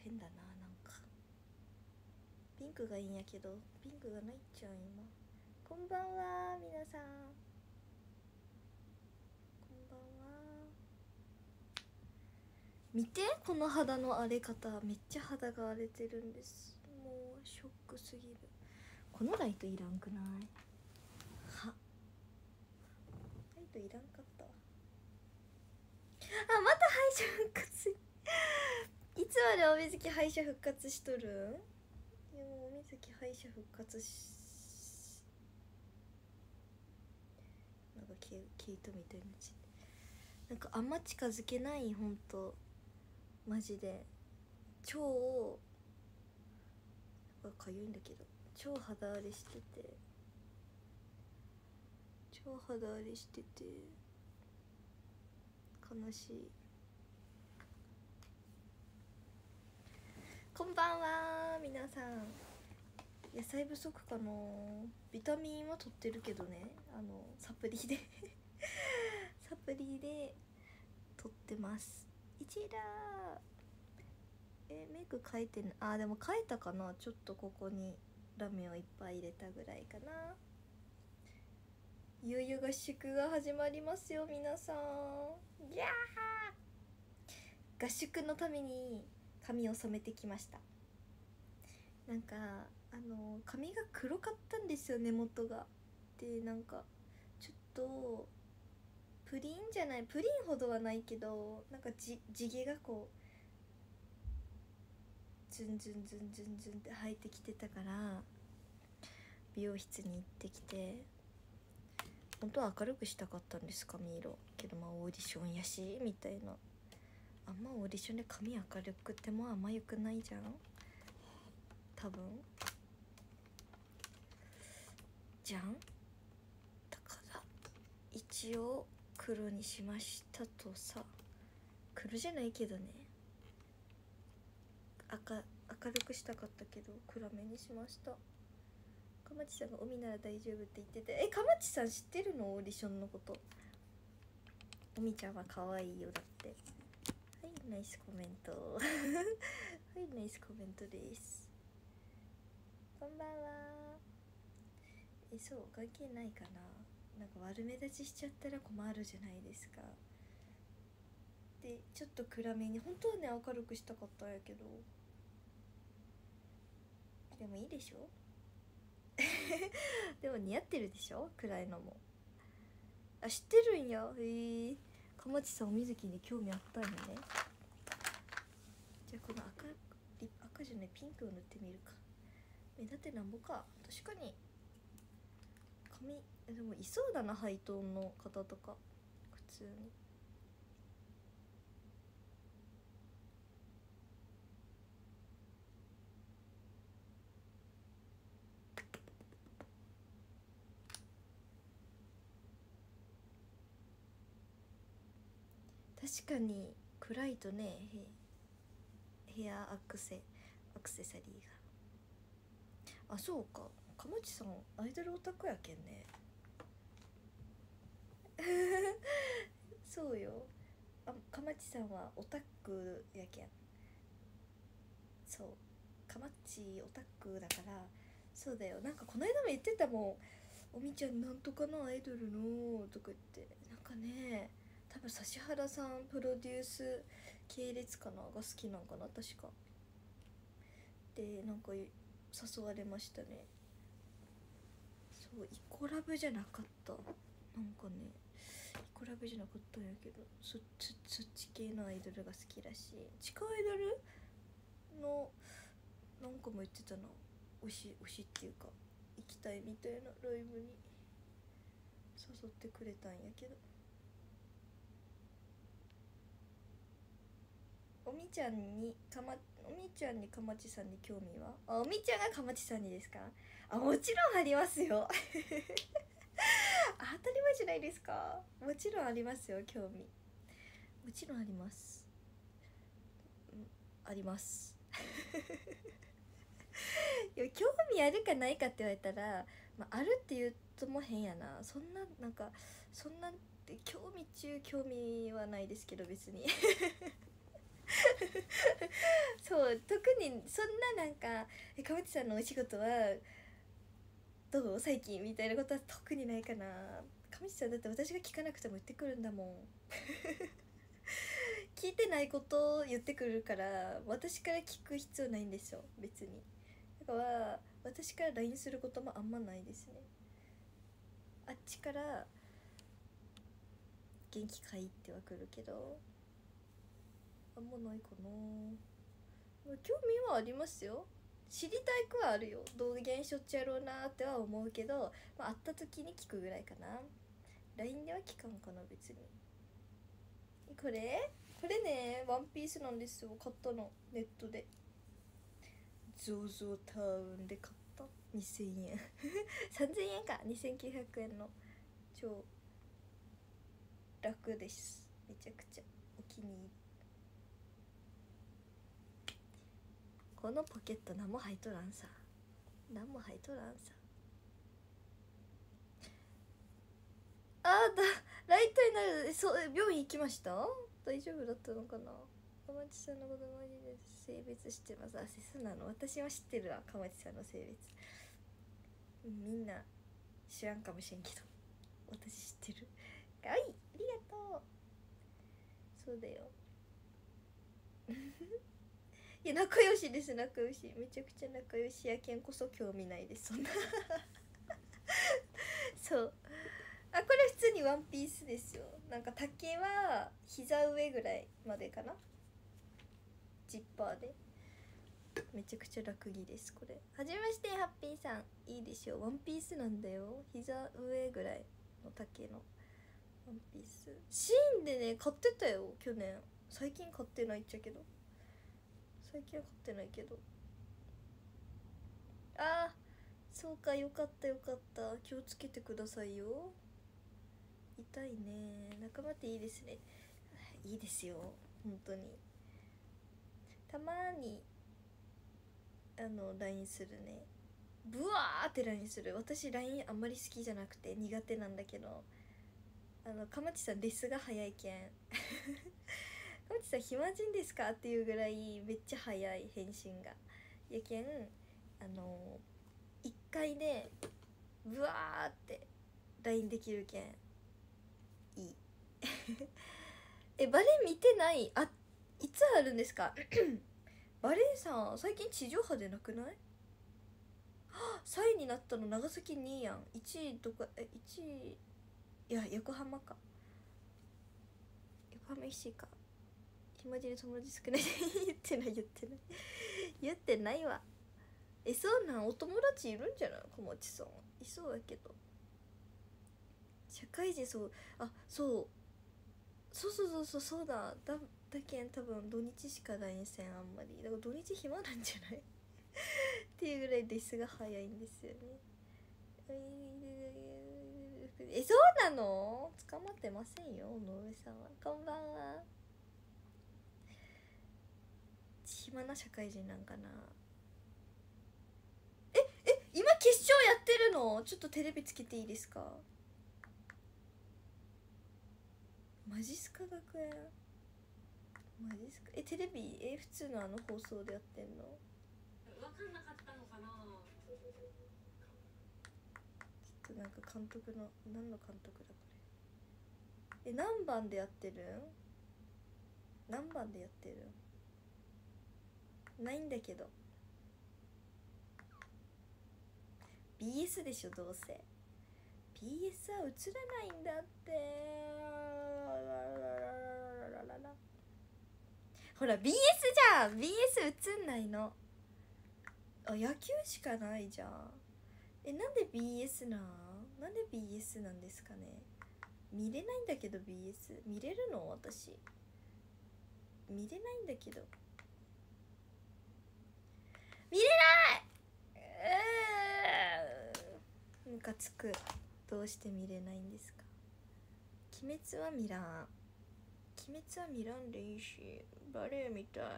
変だな。なんかピンクがいいんやけどピンクがないっちゃう今。こんばんは皆さん、こんばんは。見てこの肌の荒れ方、めっちゃ肌が荒れてるんです。もうショックすぎる。このライトいらんくない？は、ライトいらんかったわ。あ、また敗者復活いつまでおみずき敗者復活しとるん？いやもうおみずき敗者復活なんかケイトみたいな字、なんかあんま近づけない。ほんとマジで超かゆいんだけど、超肌荒れしてて悲しい。こんばんは皆さん。野菜不足かな。ビタミンは取ってるけどね、サプリでサプリで取ってます。一ラメイク変えてんあ、でも変えたかな。ちょっとここにラメをいっぱい入れたぐらいかな。いよいよ合宿が始まりますよ皆さん。いやー、合宿のために髪を染めてきました。なんか髪が黒かったんですよ、根元が。でなんかちょっとプリンじゃない、プリンほどはないけど、なんか地毛がこうズンズンズンズンズンって生えてきてたから、美容室に行ってきて、本当は明るくしたかったんです、髪色。けどまあオーディションやしみたいな。あんまオーディションで髪明るくてもあんま良くないじゃん多分じゃん。だから一応黒にしましたとさ。黒じゃないけどね、明るくしたかったけど暗めにしました。かまちさんが海なら大丈夫って言ってて、かまちさん知ってるの？オーディションのこと。おみちゃんは可愛いよだって。はい、ナイスコメントはい、ナイスコメントです。こんばんは。そう関係ないかな。なんか悪目立ちしちゃったら困るじゃないですか。でちょっと暗めに、本当はね明るくしたかったんやけど、でもいいでしょでも似合ってるでしょ暗いのも。あ、知ってるんや。へえ。かまちさんお水着に興味あったんやね。じゃあこの赤じゃない、ピンクを塗ってみるか。目立ってなんぼか。確かに髪でもいそうだな、ハイトーンの方とか普通に。確かに暗いとね、ヘアアクセサリーが。あ、そうか、かまちさんアイドルオタクやけんねそうよ。かまちさんはオタクやけん。そう、かまちオタクだから。そうだよ。なんかこの間も言ってたもん、おみちゃんなんとかのアイドルのとか言って。なんかね、多分指原さんプロデュース系列かなが好きなんかな確か。でなんか誘われましたね。そう、イコラブじゃなかった。なんかね、イコラブじゃなかったんやけど、そっち系のアイドルが好きらしい。地下アイドルのなんかも言ってたな。推しっていうか行きたいみたいなライブに誘ってくれたんやけど。おみちゃんにかまちさんに興味は？おみちゃんがかまちさんにですか？もちろんありますよ当たり前じゃないですか。もちろんありますよ、興味。もちろんあります、ありますいや興味あるかないかって言われたら、あるって言うとも変やな。そんなそんな興味はないですけど別にそう特にそんななんか川内さんのお仕事はどう最近みたいなことは特にないかな。川内さんだって私が聞かなくても言ってくるんだもん聞いてないことを言ってくるから私から聞く必要ないんですよ別に。だから私から LINE することもあんまないですね。あっちから元気かいってはくるけどあんまないかな。興味はありますよ。知りたいくはあるよ。どう現象っちゃろうなっては思うけど、会った時に聞くぐらいかな。 LINE では聞かんかな別に。これねワンピースなんですよ。買ったのネットでゾウゾウタウンで買った2000円3000円か2900円の超楽です。めちゃくちゃお気に入り。このポケット何も入っとらんさ。何も入っとらんさ。ライトになる。そう病院行きました。大丈夫だったのかな。かまちさんのことマジで性別知ってます。あ、そうなの。私は知ってるわ、かまちさんの性別。みんな知らんかもしれんけど私知ってる。かわいい、ありがとう。そうだよいや仲良しです。仲良し、めちゃくちゃ仲良しやけんこそ興味ないです、そんなそうこれ普通にワンピースですよ。なんか丈は膝上ぐらいまでかな、ジッパーで。めちゃくちゃ楽着ですこれ。はじめましてハッピーさん。いいでしょ、ワンピースなんだよ。膝上ぐらいの丈のワンピース。シーンでね買ってたよ去年。最近買ってないっちゃけど、最近は買ってないけど。そうか、よかったよかった。気をつけてくださいよ。痛いね。仲間っていいですね。いいですよ本当に。たまにLINE するね。ブワーって LINE する。私 LINE あんまり好きじゃなくて苦手なんだけど、かまちさんレスが早いけんかまちさん暇人ですかっていうぐらいめっちゃ早い返信が。やけん1回でブワーって LINE できるけんいいバレー見てない。いつあるんですかバレーさん最近地上波でなくない？3位になったの長崎2位やん。1位とか1位、いや横浜か、横浜 FC か。暇人で友達少ない言ってない言ってないわ。そうなん、お友達いるんじゃない？小町さんいそうやけど。社会人、そうだけん多分土日しか LINE せん。あんまりだから土日暇なんじゃないっていうぐらいレスが早いんですよね。そうなの？捕まってませんよ野上さんは。こんばんは。暇な社会人なんかな。今決勝やってるの？ちょっとテレビつけていいですか？マジスカ学園、マジスカテレビ普通の放送でやってんの？分かんなかったのかな。ちょっとなんか監督の何の監督だこれ。何番でやってるん？何番でやってるん？ないんだけど。 BS でしょどうせ。 BS は映らないんだって。ほら BS じゃん。 BS 映んないの。野球しかないじゃん。なんで BS なんで BS なんですかね。見れないんだけど。 BS 見れるの？私見れないんだけど。見れない。ムカつく。どうして見れないんですか？鬼滅は見らん。鬼滅は見らんでいいし、バレエみたい。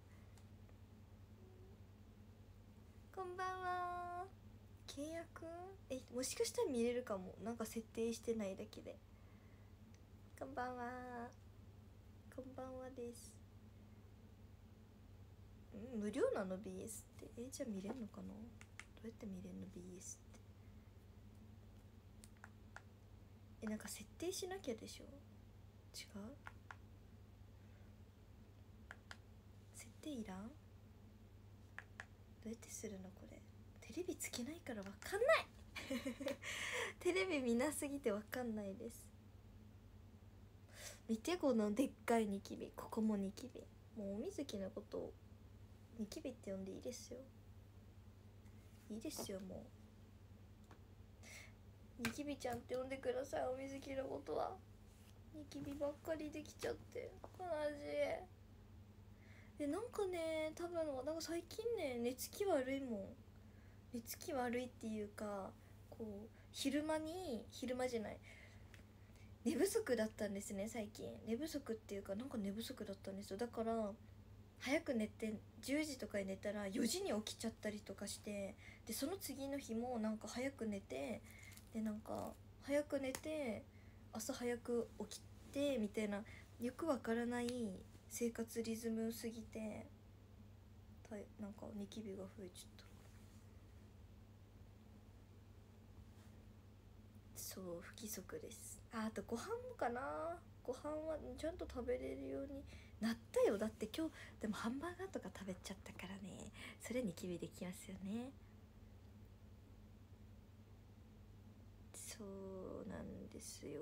こんばんは。契約？もしかしたら見れるかも。なんか設定してないだけで。こんばんは。こんばんはです。 無料なの BS って。じゃあ見れんのかな。どうやって見れんの BS って。なんか設定しなきゃでしょ。違う、設定いらん。どうやってするのこれ。テレビつけないからわかんないテレビ見なすぎてわかんないです。見てこのでっかいニキビ。ここもニキビ。もうおみずきのことをニキビって呼んでいいですよ。いいですよ、もうニキビちゃんって呼んでください。おみずきのことは。ニキビばっかりできちゃって悲しい。でなんかね、多分なんか最近ね、寝つき悪いもん。寝つき悪いっていうか、こう昼間じゃない、寝不足だったんですね最近。寝不足っていうか、なんか寝不足だったんですよ。だから早く寝て10時とかに寝たら4時に起きちゃったりとかして、でその次の日もなんか早く寝て、でなんか早く寝て朝早く起きてみたいな、よくわからない生活リズムすぎて、なんかニキビが増えちゃった。そう、不規則です。あとご飯もかな。ご飯はちゃんと食べれるようになったよ。だって今日でもハンバーガーとか食べちゃったからね。それにキビできますよね。そうなんですよ。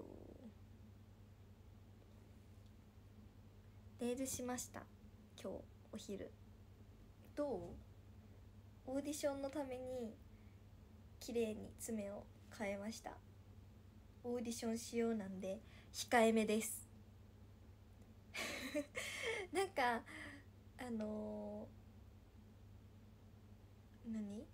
ネイルしました今日お昼。どう？オーディションのために綺麗に爪を変えました。オーディションしようなんで控えめですなんか何、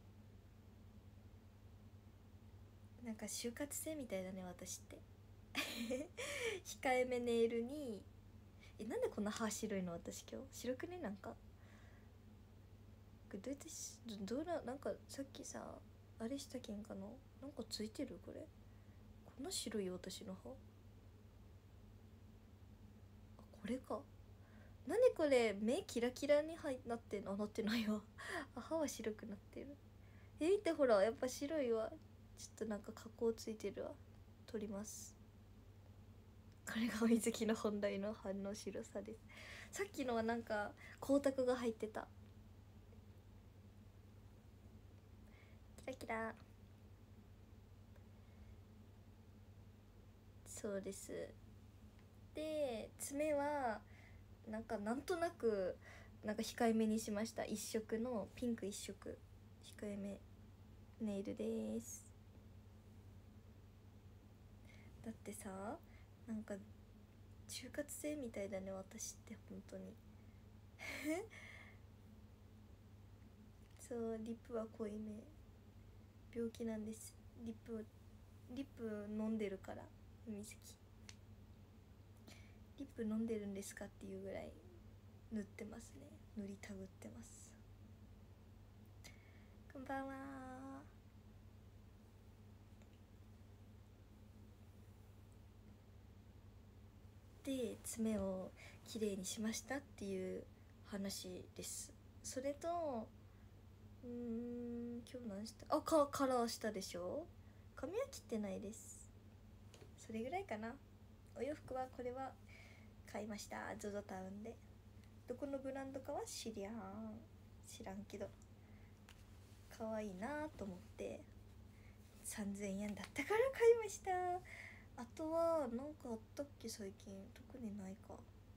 なんか就活生みたいだね私って控えめネイルに。なんでこんな歯白いの私今日。白くね。なんかこれどうやってどうなんかさっきさあれしたけんかな。なんかついてるこれ。こんな白いよ私の歯。あ、これか。何これ。目キラキラになってんの。なってないわ歯は白くなってる。見てほら、やっぱ白いわ。ちょっとなんか加工ついてるわ。取ります。これが水木の本来の反応白さです。さっきのはなんか光沢が入ってた。キラキラ。そうです。で爪はなんとなくなんか控えめにしました。一色のピンク一色控えめネイルです。だってさ、なんか就活生みたいだね私って本当にそう、リップは濃いめ。病気なんです。リップ飲んでるから。水木リップ飲んでるんですかっていうぐらい塗ってますね。塗りたぐってます。こんばんは。で爪をきれいにしましたっていう話です。それと今日何した。カラーしたでしょ。髪は切ってないです。それぐらいかな。お洋服はこれは買いました。 ZOZO タウンで。どこのブランドかは知らんけど可愛いなと思って3000円だったから買いました。あとは何かあったっけ最近。特にないか。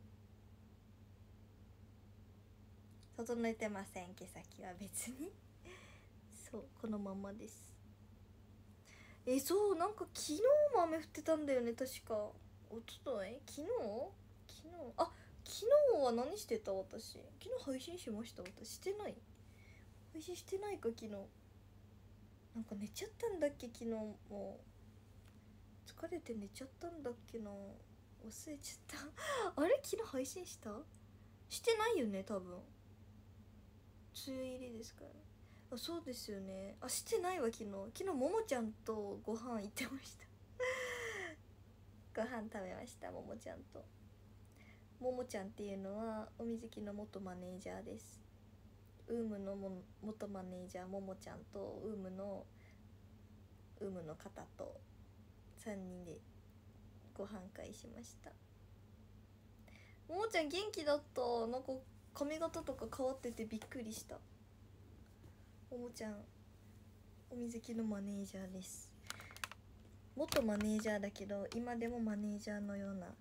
整えてません。毛先は別にそう、このままです。そう、なんか昨日も雨降ってたんだよね確か。おととい、昨日昨日は何してた私。昨日配信しました私。してない。配信してないか昨日。なんか寝ちゃったんだっけ昨日。もう疲れて寝ちゃったんだっけな。忘れちゃったあれ昨日配信してないよね多分。梅雨入りですからね。あ、そうですよね。してないわ昨日ももちゃんとご飯行ってましたご飯食べました。ももちゃんっていうのはおみずきの元マネージャーです。 ウームの元マネージャーももちゃんとウームの方と3人でご飯会しました。ももちゃん元気だった。なんか髪型とか変わっててびっくりした。ももちゃんおみずきのマネージャーです。元マネージャーだけど今でもマネージャーのような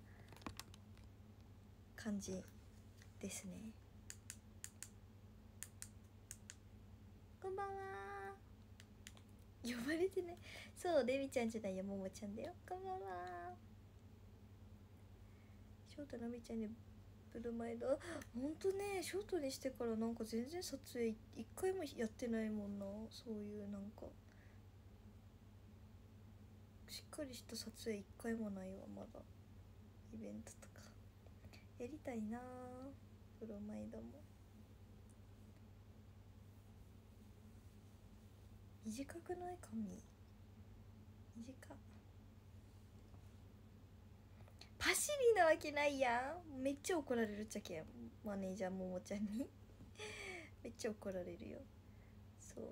感じですね。こんばんは。呼ばれてね。そうレミちゃんじゃないよ、ももちゃんだよ。こんばんは。ショートのみちゃんにブルマイド、ほんとね、ショートにしてからなんか全然撮影一回もやってないもんな。そういうなんかしっかりした撮影一回もないわ。まだイベントとかやりたいな。ブロマイドも短くない？髪短っ。パシリなわけないやん。めっちゃ怒られるっちゃけん、マネージャーももちゃんにめっちゃ怒られるよ。そう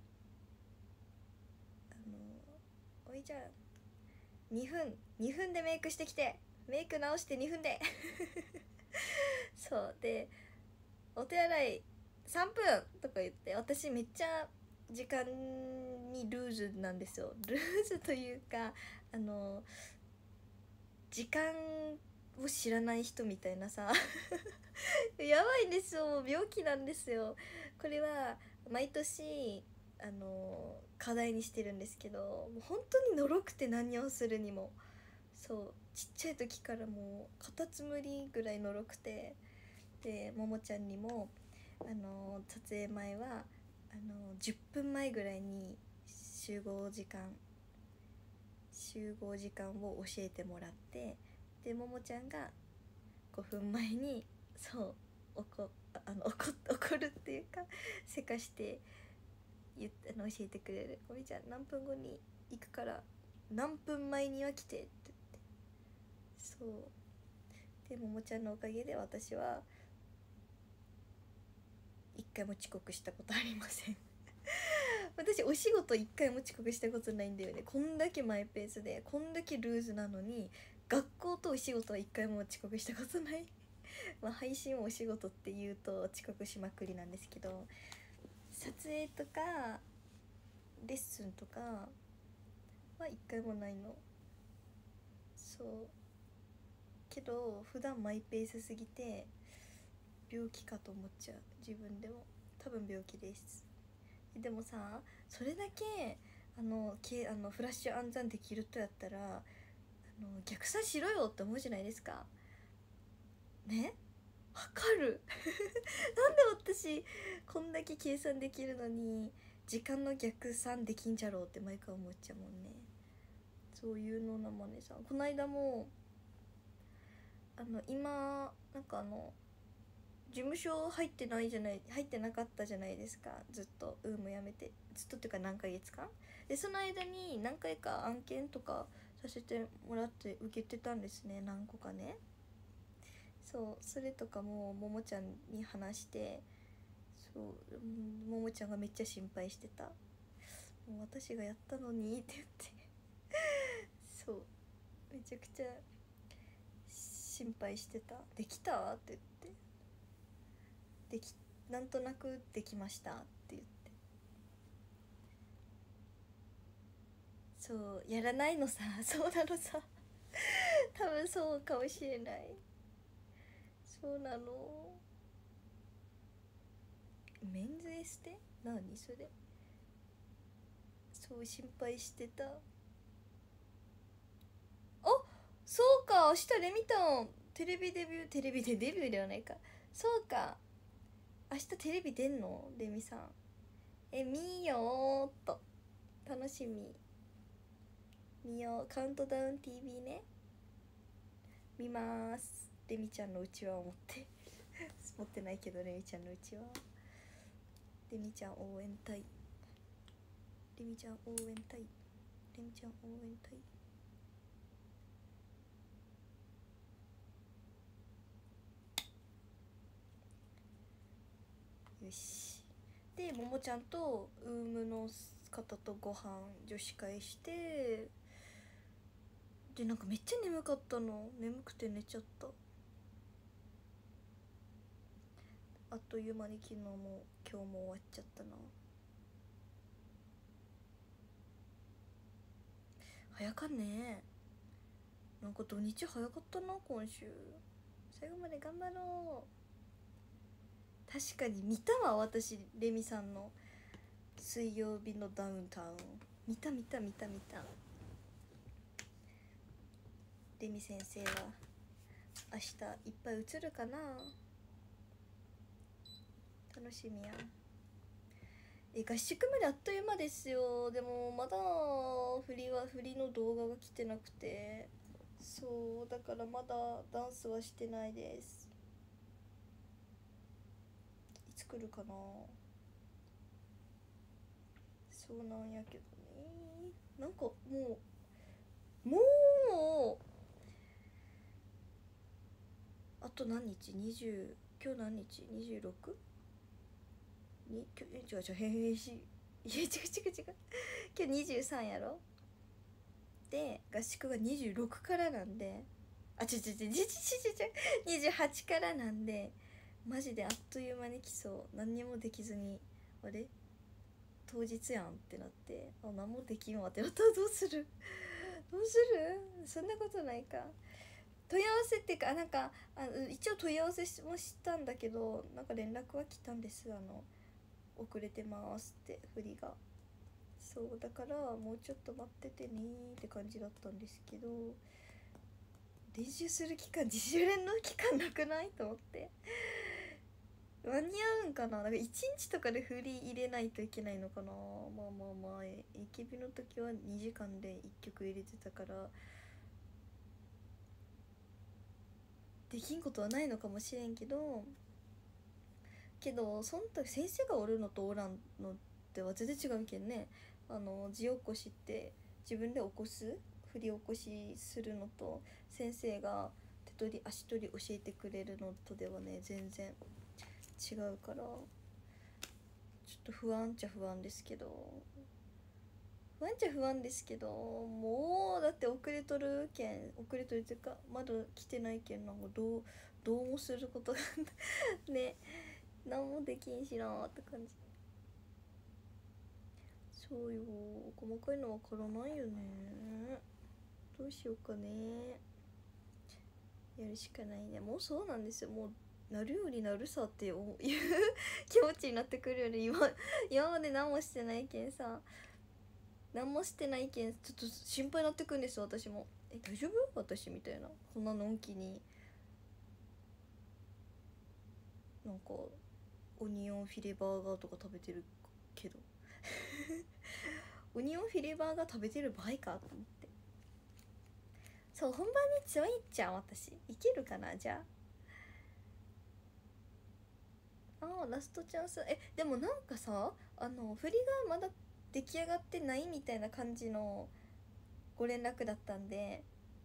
おいちゃん2分でメイクしてきて、メイク直して2分でそうでお手洗い3分とか言って、私めっちゃ時間にルーズなんですよ。ルーズというか時間を知らない人みたいなさやばいんですよ、病気なんですよ。これは毎年課題にしてるんですけど、もう本当にのろくて何をするにも。そうちっちゃい時からもうカタツムリぐらいのろくて、でももちゃんにも撮影前は10分前ぐらいに集合時間を教えてもらって、でももちゃんが5分前にそう怒るっていうかせかして教えてくれる。おみちゃん何分後に行くから何分前には来てって言って、そうでももちゃんのおかげで私は一回も遅刻したことありません私お仕事一回も遅刻したことないんだよね。こんだけマイペースでこんだけルーズなのに、学校とお仕事は一回も遅刻したことないまあ配信もお仕事って言うと遅刻しまくりなんですけど、撮影とかレッスンとかは一回もないの。そうけど普段マイペースすぎて病気かと思っちゃう。自分でも多分病気です。でもさ、それだけフラッシュ暗算できるとやったら逆算しろよって思うじゃないですかね。わかるなんで私こんだけ計算できるのに時間の逆算できんじゃろうって毎回思っちゃうもんね。そういうのなまねさん、この間も今なんか事務所入ってなかったじゃないですか。ずっとウームやめて、ずっとっていうか何ヶ月間で、その間に何回か案件とかさせてもらって受けてたんですね、何個かね。そうそれとかもももちゃんに話して、そうももちゃんがめっちゃ心配してた。もう私がやったのにって言ってそうめちゃくちゃ心配してた。できたって言って、なんとなくできましたって言って、そうやらないのさそうなのさ多分そうかもしれない。そうなの。メンズエステ何それ。そう心配してた。あ、そうか、明日レミたんテレビデビュー、テレビでデビューではないか。そうか、明日テレビ出んのレミさん。見よーっと、楽しみ。見よう、カウントダウン TV ね。見まーす。レミちゃんのうちわを持って持ってないけど、レミちゃんのうちわ。レミちゃん応援隊、レミちゃん応援隊、レミちゃん応援隊。よし、 でももちゃんとウームの方とご飯女子会して、でなんかめっちゃ眠かったの。眠くて寝ちゃった。あっという間に昨日も今日も終わっちゃったな。早かね。なんか土日早かったな今週。最後まで頑張ろう。確かに見たわ、私レミさんの水曜日のダウンタウン見た。レミ先生は明日いっぱい映るかな。楽しみや。合宿まであっという間ですよ。でもまだ振りの動画が来てなくて、そうだからまだダンスはしてないです。いつ来るかな。そうなんやけどね。なんかもうあと何日。20、今日何日 26？ に違うし、いや違う今日23やろ。で合宿が26からなんで、28からなんで、マジであっという間に来そう。何にもできずに、あれ当日やんってなって、あ、何もできんわってなったらどうするそんなことないか。問い合わせっていうか、なんか一応問い合わせもしたんだけど、なんか連絡は来たんです。遅れてますって振りが。そうだからもうちょっと待っててねって感じだったんですけど、練習する期間、自主練の期間なくないと思って、間に合うんかな。だから1日とかで振り入れないといけないのかな。まあ AKB の時は2時間で1曲入れてたから、できんことはないのかもしれんけど、その時先生がおるのとおらんのっては全然違うけんね。字起こしって自分で起こす、振り起こしするのと、先生が手取り足取り教えてくれるのとではね、全然違うから、ちょっと不安っちゃ不安ですけど、もうだって遅れとるっていうか、まだ来てないけん、なんかどうもすることがね、何もできんしなーって感じ。そうよ、細かいのわからないよね。どうしようかね。やるしかないね。もうそうなんですよ。もうなるようになるさっていう気持ちになってくるよね。今まで何もしてないけんさ、ちょっと心配になってくるんですよ、私も。大丈夫私みたいな。こんなのんきになんかオニオンフィレバーガーとか食べてるけどオニオンフィレバーガー食べてる場合かと思って。そう、本番に強いっちゃう私。いけるかな。じゃあラストチャンス。でもなんかさ、振りがまだ出来上がってないみたいな感じのご連絡だったんで、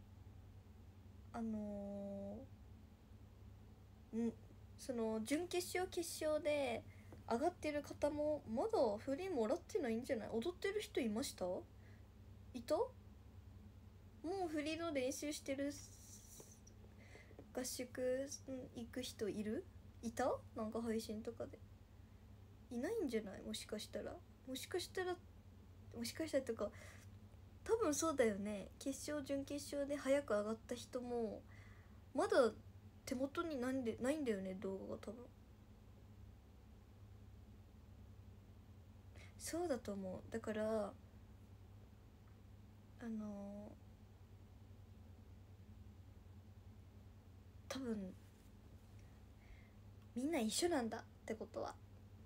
その準決勝決勝で上がってる方もまだ振りもらってないんじゃない。踊ってる人いました？いた？もう振りの練習してる合宿行く人いた？なんか配信とかでいないんじゃない？もしかしたらとか、多分そうだよね。決勝準決勝で早く上がった人もまだ手元にないんだよね、動画が多分。そうだと思う。だから多分みんな一緒なんだってことは。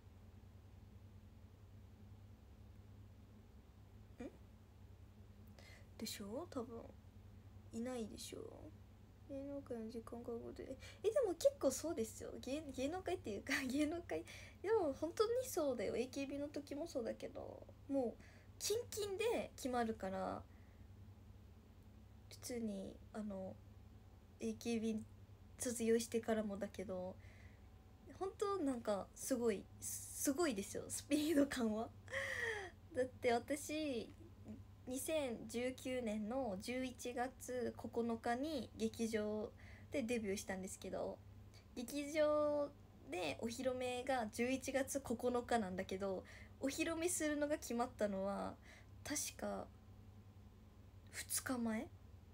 でしょ。多分いないでしょ。芸能界の時間が後ででも結構そうですよ。芸能界っていうか芸能界でも本当にそうだよ。 AKB の時もそうだけど、もうキンキンで決まるから。普通にAKB 卒業してからもだけど、 本当なんかすごいですよ、スピード感は。だって私2019年の11月9日に劇場でデビューしたんですけど、劇場でお披露目が11月9日なんだけど、お披露目するのが決まったのは確か2日前。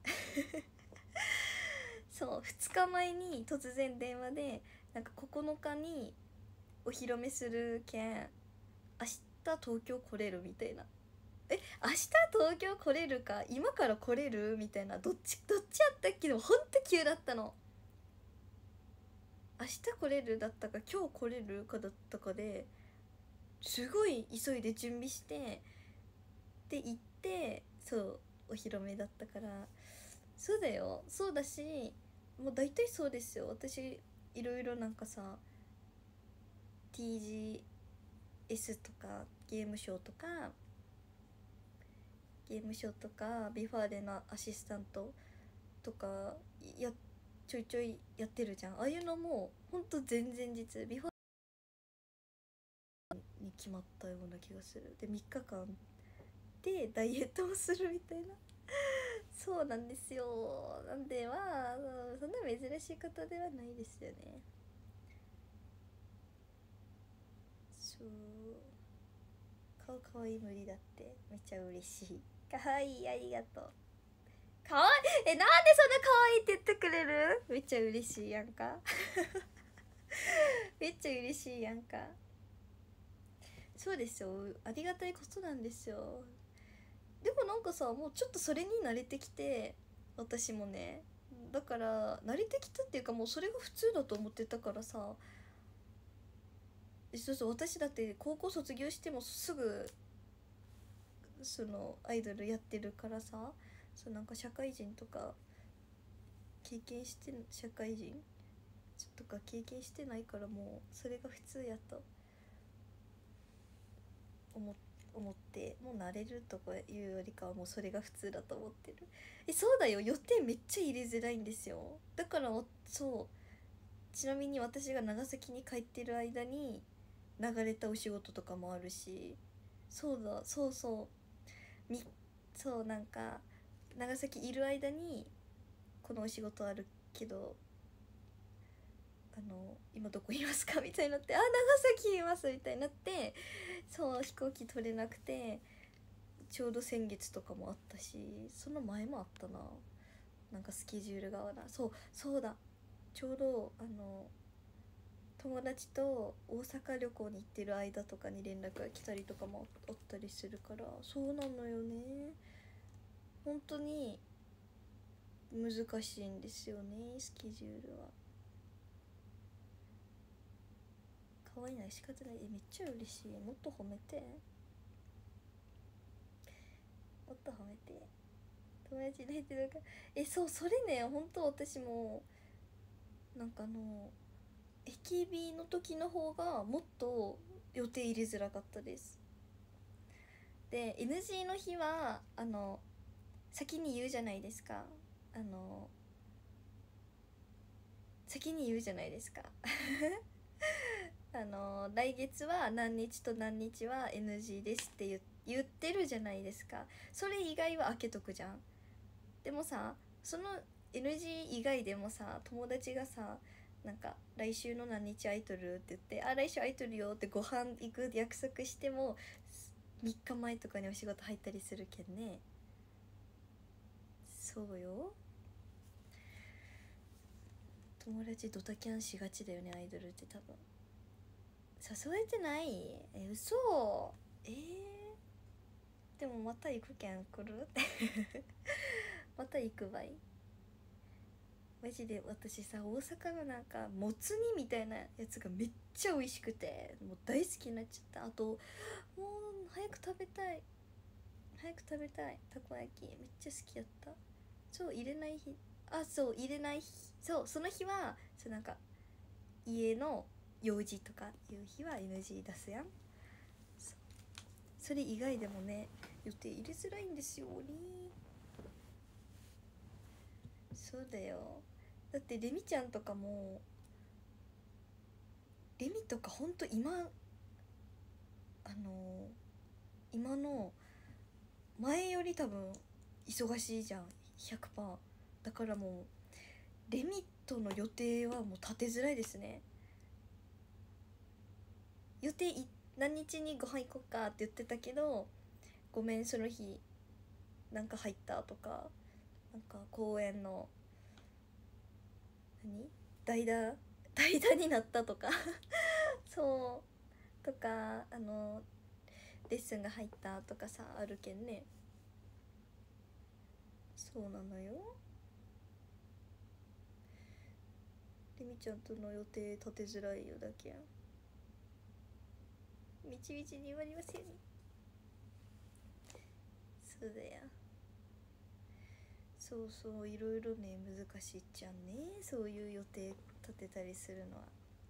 そう2日前に突然電話でなんか9日にお披露目するけん明日東京来れるみたいな。明日東京来れるか今から来れるみたいな、どっちやったっけ。でもほんと急だったの。明日来れるだったか今日来れるかだったかですごい急いで準備してで行って、そうお披露目だったから。そうだよ、そうだし、もう大体そうですよ私。いろいろなんかさ TGS とかゲームショーとかビファーでのアシスタントとかやちょいちょいやってるじゃん。ああいうのもほんと前々日ビフォーに決まったような気がする。で3日間でダイエットをするみたいな。そうなんですよ。なんでまあそんな珍しいことではないですよね。そう顔かわいい無理だって。めっちゃ嬉しい。かわいい、ありがとう。かわいい。なんでそんなかわいいって言ってくれる。めっちゃ嬉しいやんか。めっちゃ嬉しいやんか。そうですよ、ありがたいことなんですよ。でもなんかさ、もうちょっとそれに慣れてきて、私もね。だから慣れてきたっていうか、もうそれが普通だと思ってたからさ。そうそう、私だって高校卒業してもすぐそのアイドルやってるからさ。そうなんか社会人とか経験して社会人とか経験してないから、もうそれが普通やと思思って、もう慣れるとかいうよりかはもうそれが普通だと思ってる。そうだよ、予定めっちゃ入れづらいんですよ。だからそうちなみに私が長崎に帰ってる間に流れたお仕事とかもあるし。そうだ、そうそうそうなんか長崎いる間にこのお仕事あるけど今どこいますかみたいになって、長崎いますみたいになって、そう飛行機取れなくて、ちょうど先月とかもあったし、その前もあったな。なんかスケジュールが合わない。そうだ、ちょうど友達と大阪旅行に行ってる間とかに連絡が来たりとかもあったりするから。そうなのよね、本当に難しいんですよね、スケジュールは。可愛いな、仕方ない。めっちゃ嬉しい。もっと褒めて、もっと褒めて。友達いないってなんか、そうそれね、本当私もなんかAKB の時の方がもっと予定入れづらかったです。で NG の日は先に言うじゃないですか。あの先に言うじゃないですか。来月は何日と何日は NG ですって言ってるじゃないですか。それ以外は開けとくじゃん。でもさ、その NG 以外でもさ、友達がさ、なんか来週の何日空いとるって言って、来週空いとるよってご飯行く約束しても3日前とかにお仕事入ったりするけんね。そうよ、友達ドタキャンしがちだよね、アイドルって多分。誘えてない。嘘。でもまた行くけん来る。また行くばい。マジで私さ、大阪のなんかもつ煮みたいなやつがめっちゃ美味しくて、もう大好きになっちゃった。あともう早く食べたい、たこ焼きめっちゃ好きやった。そう入れない日、そう入れない日、その日はなんか家の用事とかいう日は NG 出すやん。それ以外でもね、予定入れづらいんですよね。そうだよ。だってレミちゃんとかもレミとかほんと今の前より多分忙しいじゃん 100%。 だからもうレミとの予定はもう立てづらいですね。予定何日にご飯行こうかって言ってたけど、ごめんその日なんか入ったとか、なんか公園の代打になったとかそうとか、レッスンが入ったとかさあるけんね。そうなのよ。レミちゃんとの予定立てづらいよだけやん。みちみちに言われますよね。そうだよ。そうそう、いろいろね難しいじゃんね、そういう予定立てたりするのは。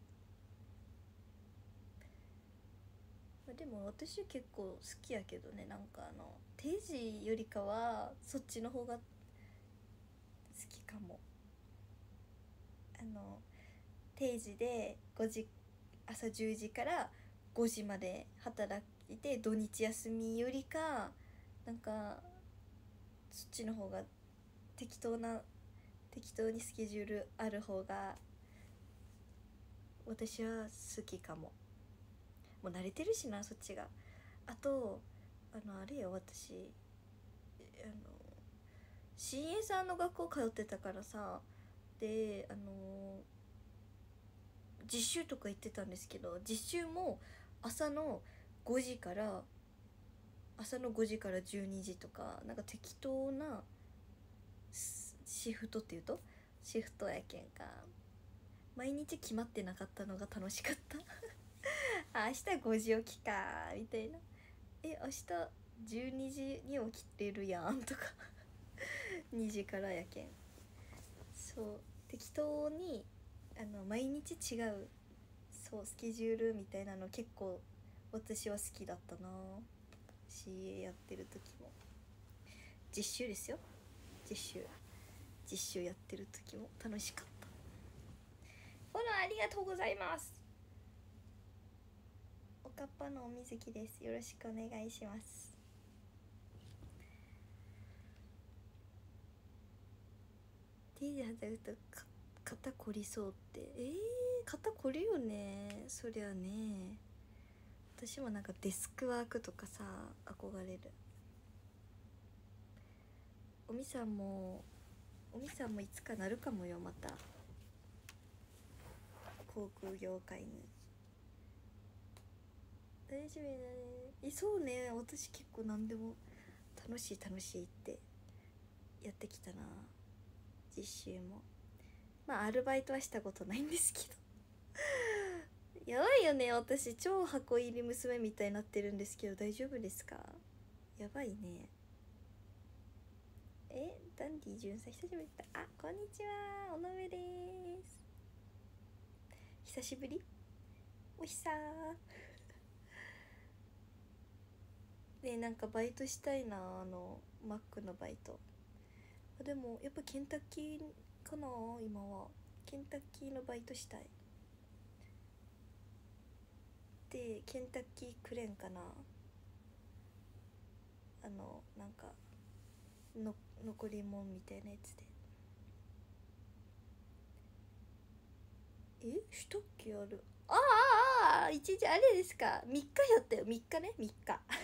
まあ、でも私結構好きやけどね、なんか定時よりかはそっちの方が好きかも。定時で朝10時から5時まで働いて土日休みよりか、なんかそっちの方が適当にスケジュールある方が私は好きかも。もう慣れてるしな、そっちが。あとあれよ、私CA さんの学校通ってたからさ、で実習とか行ってたんですけど、実習も5時から朝の5時から12時とか、なんか適当なシフトっていうとシフトやけんか、毎日決まってなかったのが楽しかったあ、明日5時起きかみたいな、明日12時に起きてるやんとか2時からやけん、そう適当に毎日違う、そうスケジュールみたいなの結構私は好きだったな。 CA やってる時も、実習ですよ、実習やってる時も楽しかった。フォローありがとうございます。おかっぱのおみずきです。よろしくお願いします。定時働くと肩こりそうって、肩こりよね、そりゃね。私もなんかデスクワークとかさ憧れる。おみさんもいつかなるかもよ、また航空業界に。大丈夫だね。そうね、私結構何でも楽しいってやってきたな。実習もまあアルバイトはしたことないんですけどやばいよね、私超箱入り娘みたいになってるんですけど大丈夫ですか？やばいね。ダンディ巡査久しぶりだ。こんにちは、尾上です。久しぶり。おひさーね。なんかバイトしたいな、マックのバイト。でもやっぱケンタッキーかな、今はケンタッキーのバイトしたい。でケンタッキーくれんかな、なんか残りもんみたいなやつで。したっけ、ある。一日あれですか、3日やったよ、3日ね、3日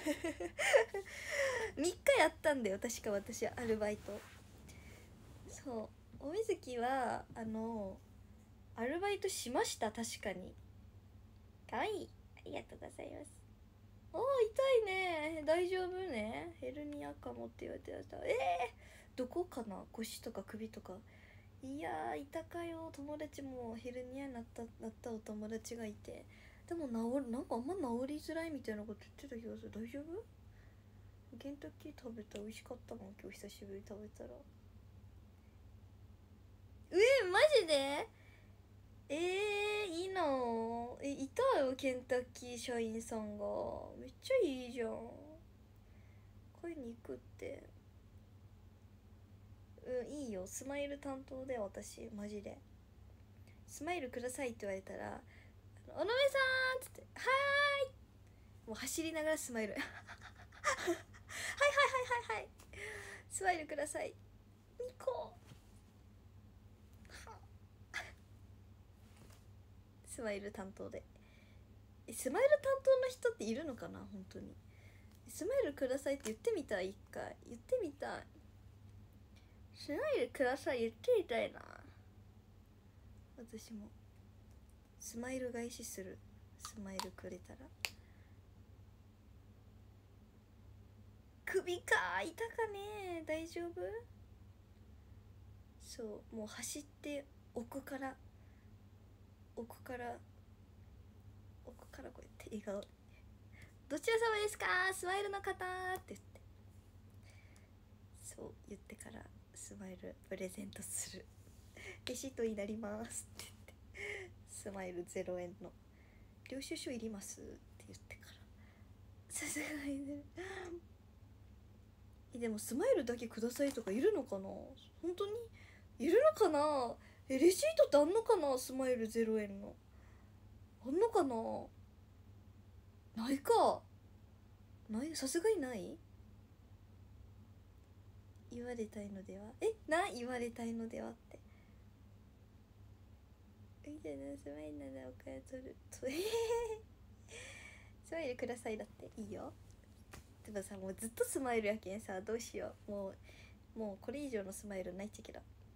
3日やったんだよ確か、私アルバイト。そうおみずきはアルバイトしました、確かに。かわいい、ありがとうございます。痛いね、大丈夫ね、ヘルニアかもって言われてた。どこかな、腰とか首とか。いやー、いたかよ。友達もヘルニアになったお友達がいて、でもなんかあんま治りづらいみたいなこと言ってた気がする。大丈夫？ケンタッキー食べた、美味しかったもん今日久しぶりに食べたら。マジで？いいなぁ。いたよ、ケンタッキー社員さんが。めっちゃいいじゃん。買いに行くって。いいよ、スマイル担当で私マジで。スマイルくださいって言われたら 「おのめさん」っつって「はーい」もう走りながらスマイルはいはいはいはいはいスマイルくださいニコスマイル担当でスマイル担当の人っているのかな本当にスマイルくださいって言ってみたい一回言ってみたいスマイルください言ってみたいな私もスマイル返しするスマイルくれたら首か痛かね大丈夫そうもう走って奥からこうやって笑顔どちら様ですかスマイルの方って言ってそう言ってからスマイルプレゼントするレシートになりますって言ってスマイル0円の領収書いりますって言ってからさすがにでもスマイルだけくださいとかいるのかな本当にいるのかなレシートってあんのかなスマイル0円のあんのかなないかないさすがにない言われたいのでは言われたいのではってみたいなスマイルならお金取るスマイルくださいだっていいよでもさもうずっとスマイルやけんさどうしようもうこれ以上のスマイルないっちゃけど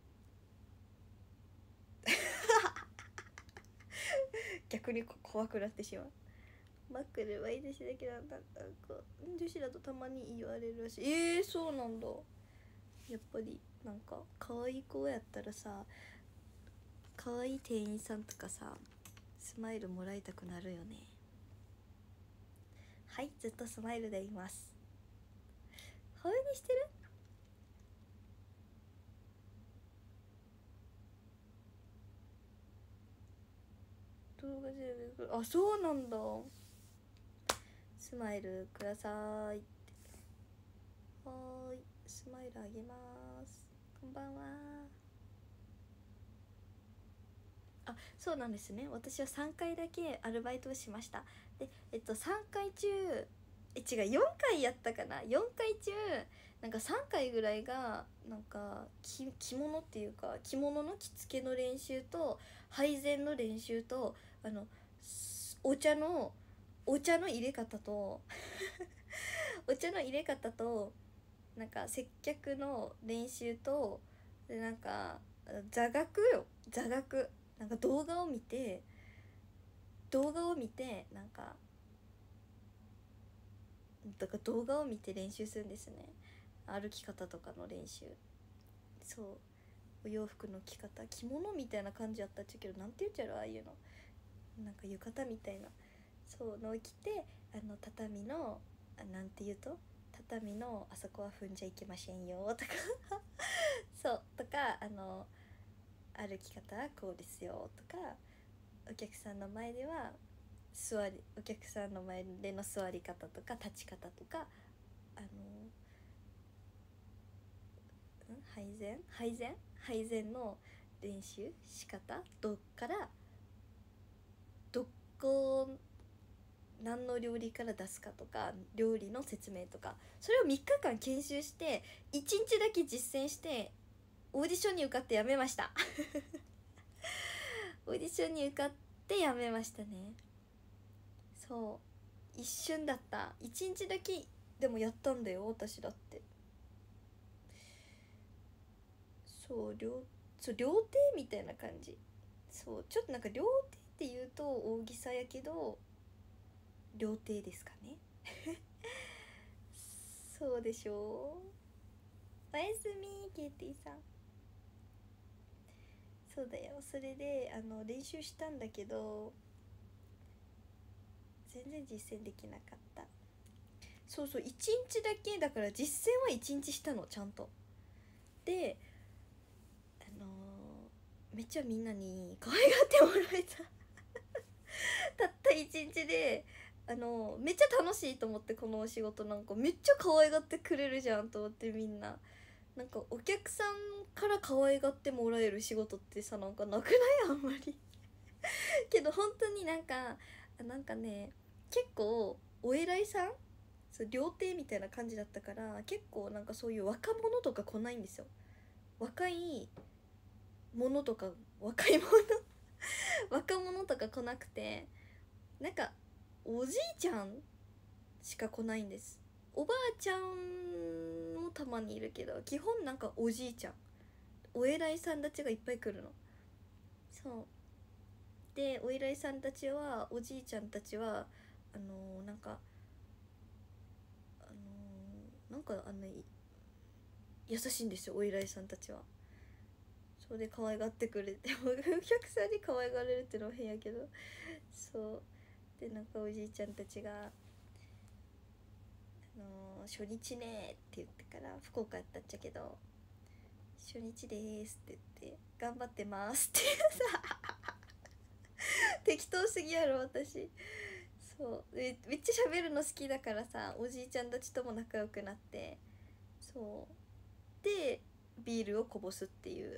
逆に怖くなってしまうマックではいいですだけどなんか女子だとたまに言われるらしいそうなんだやっぱりなんか可愛い子やったらさ可愛い店員さんとかさスマイルもらいたくなるよねはいずっとスマイルでいますハワイにしてる動画であそうなんだスマイルくださいってはーいスマイルあげますこんばんはそうなんですね私は3回だけアルバイトをしましたで3回中違う4回やったかな4回中なんか3回ぐらいがなんか着物っていうか着物の着付けの練習と配膳の練習とお茶の入れ方とお茶の入れ方となんか接客の練習とでなんか座学なんか動画を見てなんかだから動画を見て練習するんですね歩き方とかの練習そうお洋服の着方着物みたいな感じやったっちゃけどなんて言っちゃうああいうのなんか浴衣みたいなそうのを着て畳のなんて言うと畳のあそこは踏んじゃいけませんよとかそうとか歩き方はこうですよとかお客さんの前ではお客さんの前での座り方とか立ち方とか配膳の練習仕方どっこ何の料理から出すかとか料理の説明とかそれを3日間研修して1日だけ実践してオーディションに受かって辞めましたオーディションに受かって辞めましたねそう一瞬だった1日だけでもやったんだよ私だってそう料亭みたいな感じそうちょっとなんか料亭っていうと大げさやけど料亭ですかねそうでしょうおやすみケイティさんそうだよそれで練習したんだけど全然実践できなかったそう1日だけだから実践は1日したのちゃんとでめっちゃみんなに可愛がってもらえたたった1日でめっちゃ楽しいと思ってこのお仕事なんかめっちゃ可愛がってくれるじゃんと思ってみんななんかお客さんから可愛がってもらえる仕事ってさなんかなくないあんまりけど本当になんかね、結構お偉いさん、そう料亭みたいな感じだったから、結構なんかそういう若者とか来ないんですよ。若い者とか若い者若者とか来なくて、なんかおじいちゃんしか来ないんです。おばあちゃんもたまにいるけど、基本なんかおじいちゃん、お偉いさんたちがいっぱい来るの。そうで、お偉いさんたちは、おじいちゃんたちはなんか優しいんですよ、お偉いさんたちは。そうで可愛がってくれてお客さんに可愛がられるってのは変やけど、そうでなんかおじいちゃんたちが初日ねって言ってから、福岡やったっちゃけど、初日ですって言って、頑張ってますってさ適当すぎやろ私。そうでめっちゃ喋るの好きだからさ、おじいちゃんたちとも仲良くなって、そうでビールをこぼすっていう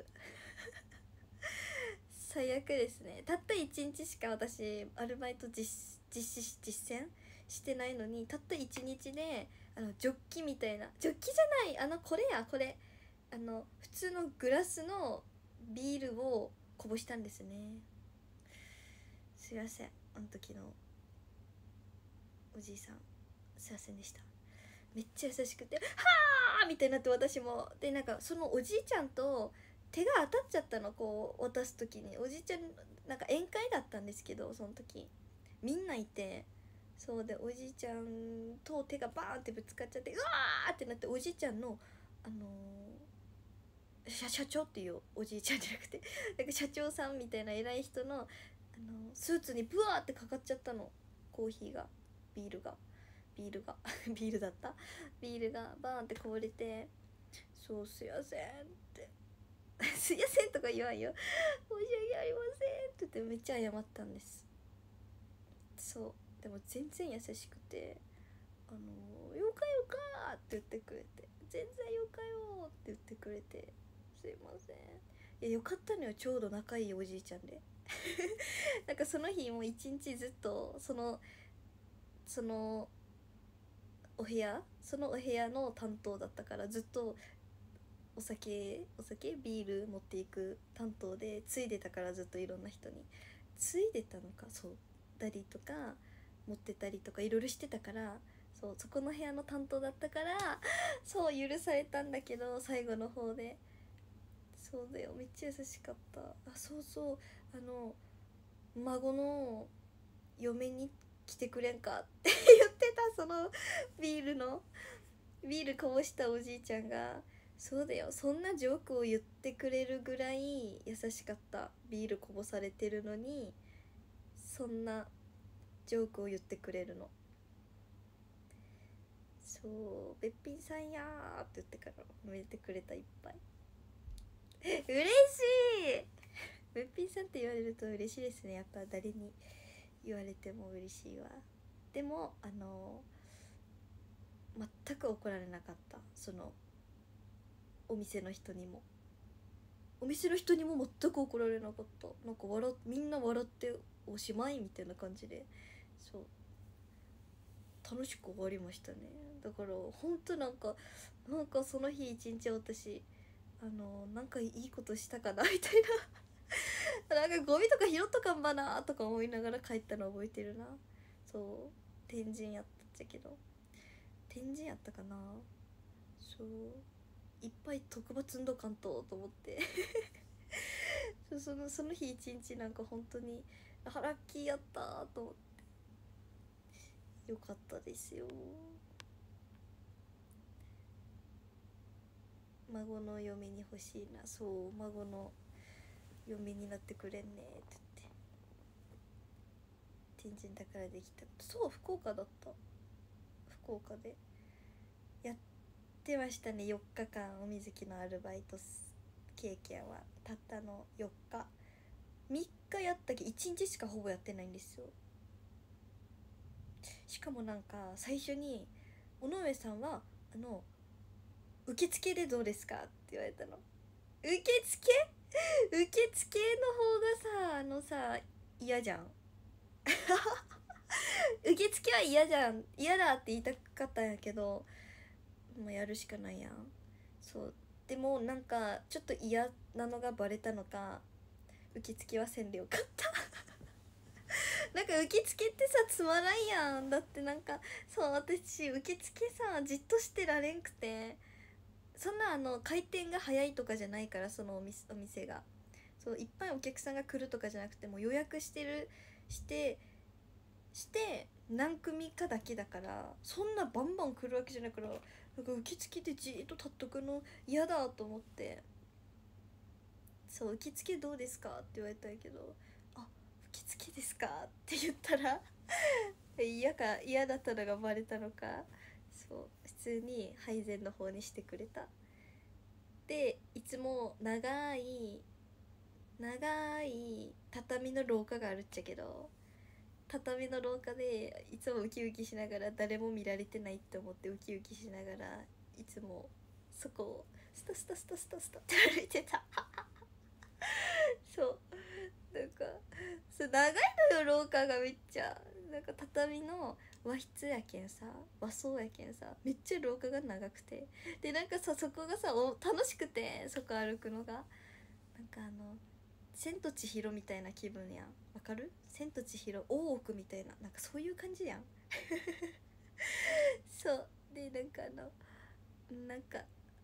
最悪ですね。たった1日しか私アルバイト実践してないのに、たった1日でジョッキみたいな、ジョッキじゃない、これやこれ、普通のグラスのビールをこぼしたんですね。すいません、あの時のおじいさん、すいませんでした。めっちゃ優しくて、はあみたいになって、私もでなんかそのおじいちゃんと手が当たっちゃったの、こう渡す時に。おじいちゃんなんか宴会だったんですけど、その時みんないて、そうでおじいちゃんと手がバーンってぶつかっちゃって、うわーってなって、おじいちゃんの社長っていうおじいちゃんじゃなくてなんか社長さんみたいな偉い人の、スーツにブワーってかかっちゃったの、コーヒーが、ビールがビールがビールだった、ビールがバーンってこぼれて、そうすいませんってすいませんとか言わんよ、申し訳ありませんって言ってめっちゃ謝ったんです。そうでも全然優しくて、よかよかって言ってくれて、全然よかよって言ってくれて、すいません。いやよかったのよ、ちょうど仲いいおじいちゃんでなんかその日もう一日ずっとそのそのお部屋の担当だったから、ずっとお酒ビール持っていく担当でついでたから、ずっといろんな人についでたのか、そうだりとか持ってたりとかいろいろしてたから、そこの部屋の担当だったから、そう許されたんだけど、最後の方で。そうだよ、めっちゃ優しかった。そうそう、孫の嫁に来てくれんかって言ってた、そのビールこぼしたおじいちゃんが。そうだよ、そんなジョークを言ってくれるぐらい優しかった。ビールこぼされてるのにそんなジョークを言ってくれるの。そうべっぴんさんやーって言ってから褒めてくれた、いっぱい嬉しい。べっぴんさんって言われると嬉しいですね、やっぱ誰に言われても嬉しいわ。でも全く怒られなかった。そのお店の人にも全く怒られなかった。なんかみんな笑っておしまいみたいな感じで、そう楽しく終わりましたね。だからほんとなんかその日一日私なんかいいことしたかなみたいななんかゴミとか拾っとかんばなとか思いながら帰ったの覚えてるな。そう天神やったっちゃけど、天神やったかな。そういっぱい特番積んどかんと思ってその日一日なんか本当にラッキーやったと思って、よかったですよ。孫の嫁に欲しいな。そう孫の嫁になってくれんねって言って、天神だからできた。そう福岡だった。福岡でやってましたね、4日間お水木のアルバイト経験は。たったの4日3日やったけど1日しかほぼやってないんですよ。しかもなんか最初に尾上さんは受付でどうですかって言われたの。受付受付の方がさ嫌じゃん。受付は嫌じゃん、嫌だって言いたかったんやけど、もうやるしかないやん。そうでもなんかちょっと嫌なのがバレたのか、受付はせんでよかったなんか受付ってさつまらんやん。だってなんかそう私受付さじっとしてられんくて、そんな回転が早いとかじゃないから、そのお店がそういっぱいお客さんが来るとかじゃなくて、もう予約して何組かだけだから、そんなバンバン来るわけじゃないから、なんか受付でじーっと立っとくの嫌だと思って、そう受付どうですかって言われたんやけど、あ受付ですかって言ったら嫌だったのがバレたのか、そう普通に配膳の方にしてくれた。でいつも長い畳の廊下があるっちゃけど、畳の廊下でいつもウキウキしながら、誰も見られてないって思ってウキウキしながら、いつもそこをスタスタスタスタスタって歩いてたそうなんかそう長いのよ廊下が。めっちゃなんか畳の和室やけんさ、和装やけんさ、めっちゃ廊下が長くて、でなんかさそこがさ楽しくて、そこ歩くのがなんか千と千尋みたいな気分やん。わかる？千と千尋大奥みたいな、なんかそういう感じやんそうでなんかなんか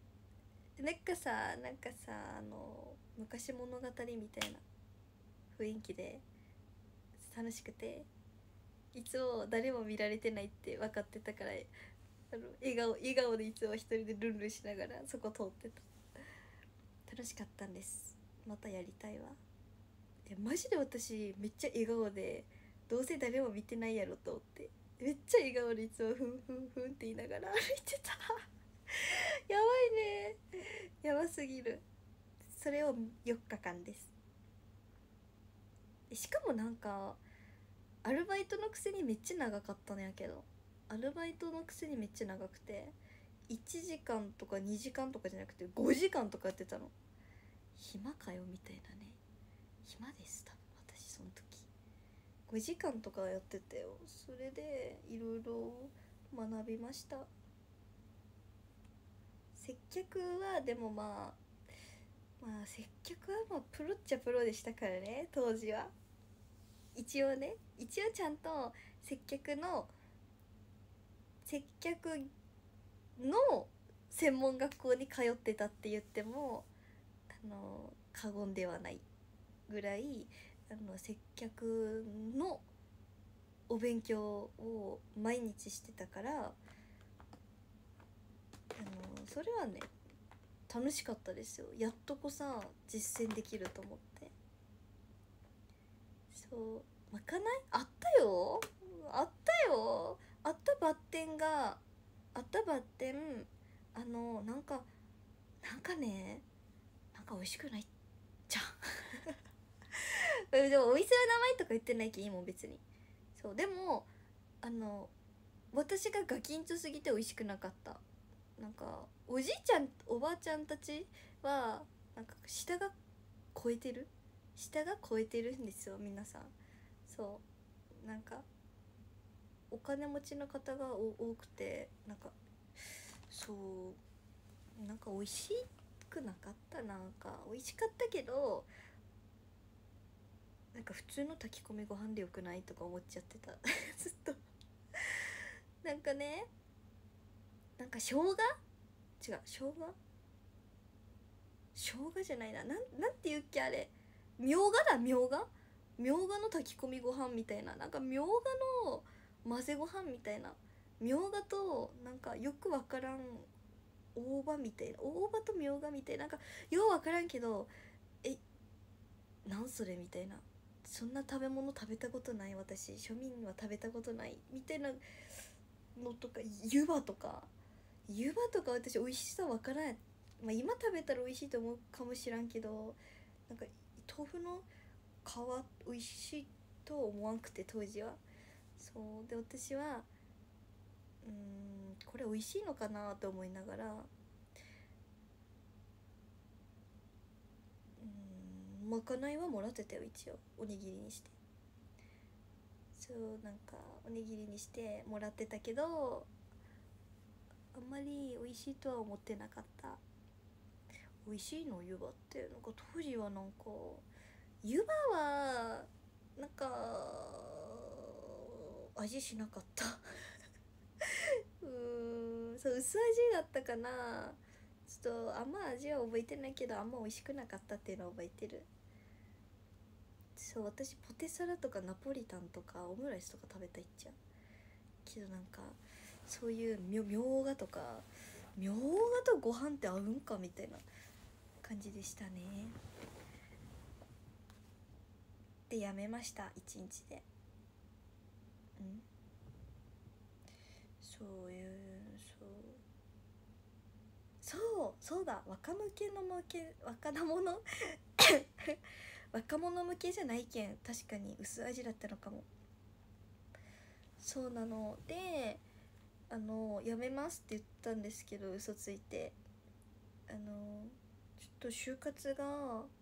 なんかさ昔物語みたいな雰囲気で楽しくて、いつも誰も見られてないって分かってたから、笑顔でいつも一人でルンルンしながらそこ通ってた。楽しかったんです。またやりたいわ。マジで私めっちゃ笑顔で、どうせ誰も見てないやろと思って、めっちゃ笑顔でいつもふんふんふんって言いながら歩いてたやばいね、やばすぎる。それを4日間です。しかもなんかアルバイトのくせにめっちゃ長かったんやけど、アルバイトのくせにめっちゃ長くて、1時間とか2時間とかじゃなくて5時間とかやってたの。暇かよみたいなね。暇です多分私その時。5時間とかやってたよ。それでいろいろ学びました。接客はでも接客はプロっちゃプロでしたからね、当時は。一応ちゃんと接客の専門学校に通ってたって言っても過言ではないぐらい、接客のお勉強を毎日してたから、それはね楽しかったですよ。やっとこさ実践できると思って。そうまかないあったよ、あったよ、あったバッテンがあったバッテン。なんかね、なんか美味しくないじゃんでもお店の名前とか言ってないけんいいもん別に。そうでも私がガキンチョすぎて美味しくなかった。なんかおじいちゃんおばあちゃんたちはなんか舌が超えてるんですよ皆さん。そうなんかお金持ちの方が多くて、なんかそうなんか美味しくなかった。なんか美味しかったけど、なんか普通の炊き込みご飯でよくないとか思っちゃってたずっと。なんかね、なんか生姜違う生姜じゃないな、なんて言うっけあれ、みょうがだみょうがの炊き込みご飯みたいな、なんかみょうがの混ぜご飯みたいな、みょうがとなんかよくわからん大葉とみょうがみたいな、なんかようわからんけど、えなんそれみたいな、そんな食べ物食べたことない、私庶民は食べたことないみたいなのとか、湯葉とか私美味しさわからん。今食べたら美味しいと思うかもしらんけど、なんか豆腐の皮美味しいと思わんくて当時は。そうで私はこれ美味しいのかなと思いながら、まかないはもらってたよ一応、おにぎりにして。 そうなんかおにぎりにしてもらってたけど、あんまり美味しいとは思ってなかった。美味しいの湯葉って、なんか当時はなんか湯葉はなんか味しなかったそう薄味だったかな。ちょっとあんま味は覚えてないけど、あんま美味しくなかったっていうのは覚えてる。そう、私ポテサラとかナポリタンとかオムライスとか食べたいっちゃうけど、なんかそういうみょうがとか、みょうがとご飯って合うんかみたいな感じでしたね。でやめました、1日で。そういう、そうだ、若者若者向けじゃないけん、確かに薄味だったのかも。そうなので、やめますって言ったんですけど、嘘ついて、ちょっと就活が、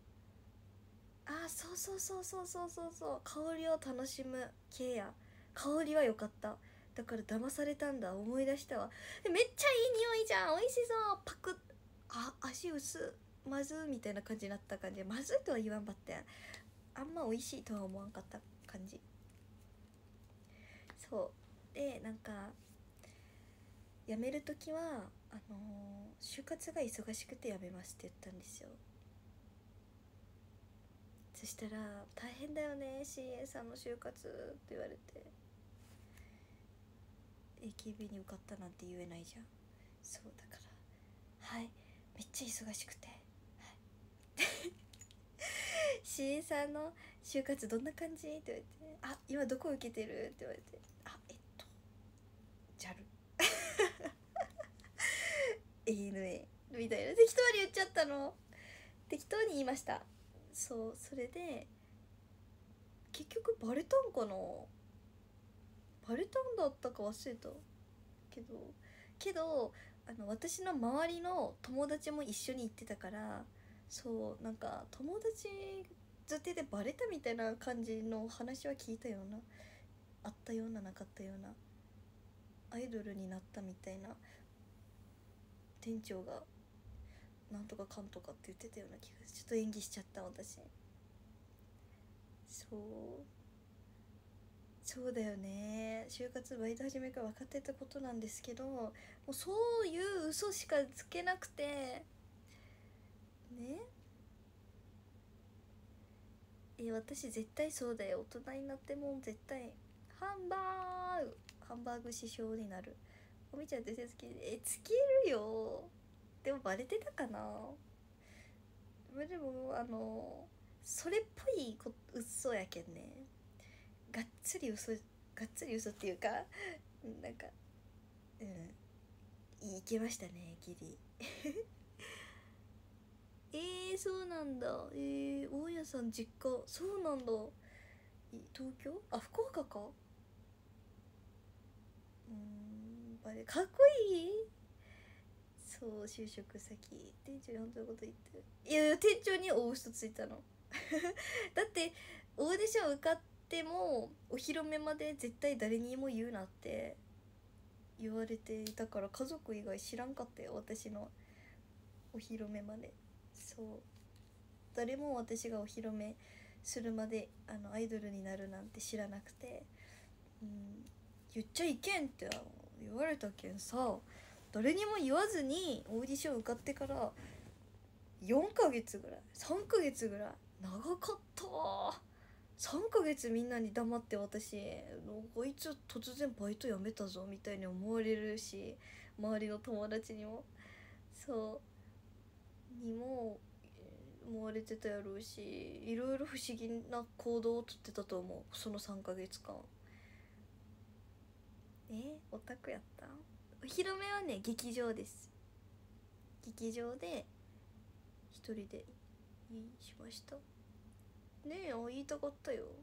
そう香りを楽しむ系や。香りは良かった。だから騙されたんだ、思い出したわ。めっちゃいい匂いじゃん、美味しそう。パクッ、足薄まずみたいな感じになった感じ。まずいとは言わんばって、あんま美味しいとは思わんかった感じ。そうで、なんか辞める時は就活が忙しくて辞めますって言ったんですよ。そしたら大変だよね CA さんの就活って言われて、 AKB に受かったなんて言えないじゃん。そうだから、はい、めっちゃ忙しくて、はい、CA さんの就活どんな感じって言われて、今どこ受けてるって言われて、JAL ANA みたいな適当に言っちゃったの。適当に言いました。そう、それで結局バレたんかな、バレたんだったか忘れたけど、私の周りの友達も一緒に行ってたから、そうなんか友達づてでバレたみたいな感じの話は聞いたような、あったようななかったような、アイドルになったみたいな、店長がなんとかかんとかって言ってたような気がする。ちょっと演技しちゃった私。そうだよね、就活バイト始めから分かってたことなんですけど、もうそういう嘘しかつけなくてね。私絶対そうだよ、大人になっても絶対ハンバーグ師匠になる。おみちゃんってつける？つけるよ。でもバレてたかな。でもそれっぽい嘘やけんね。がっつり嘘、っていうか、なんか、いけましたねギリそうなんだ。大家さん実家そうなんだ。東京、福岡か。バレかっこいい。そう就職先、店長に本当のこと言ってる。店長に大嘘ついたのだってオーディション受かってもお披露目まで絶対誰にも言うなって言われていたから、家族以外知らんかったよ、私のお披露目まで。そう、誰も私がお披露目するまでアイドルになるなんて知らなくて、言っちゃいけんって言われたけんさ、誰にも言わずにオーディション受かってから4ヶ月ぐらい3ヶ月ぐらい長かった。3ヶ月みんなに黙って、私こいつ突然バイト辞めたぞみたいに思われるし、周りの友達にもにも思われてたやろうし、いろいろ不思議な行動をとってたと思う、その3ヶ月間。オタクやった。お披露目はね、劇場です。劇場で一人でしましたね。言いたかったよ。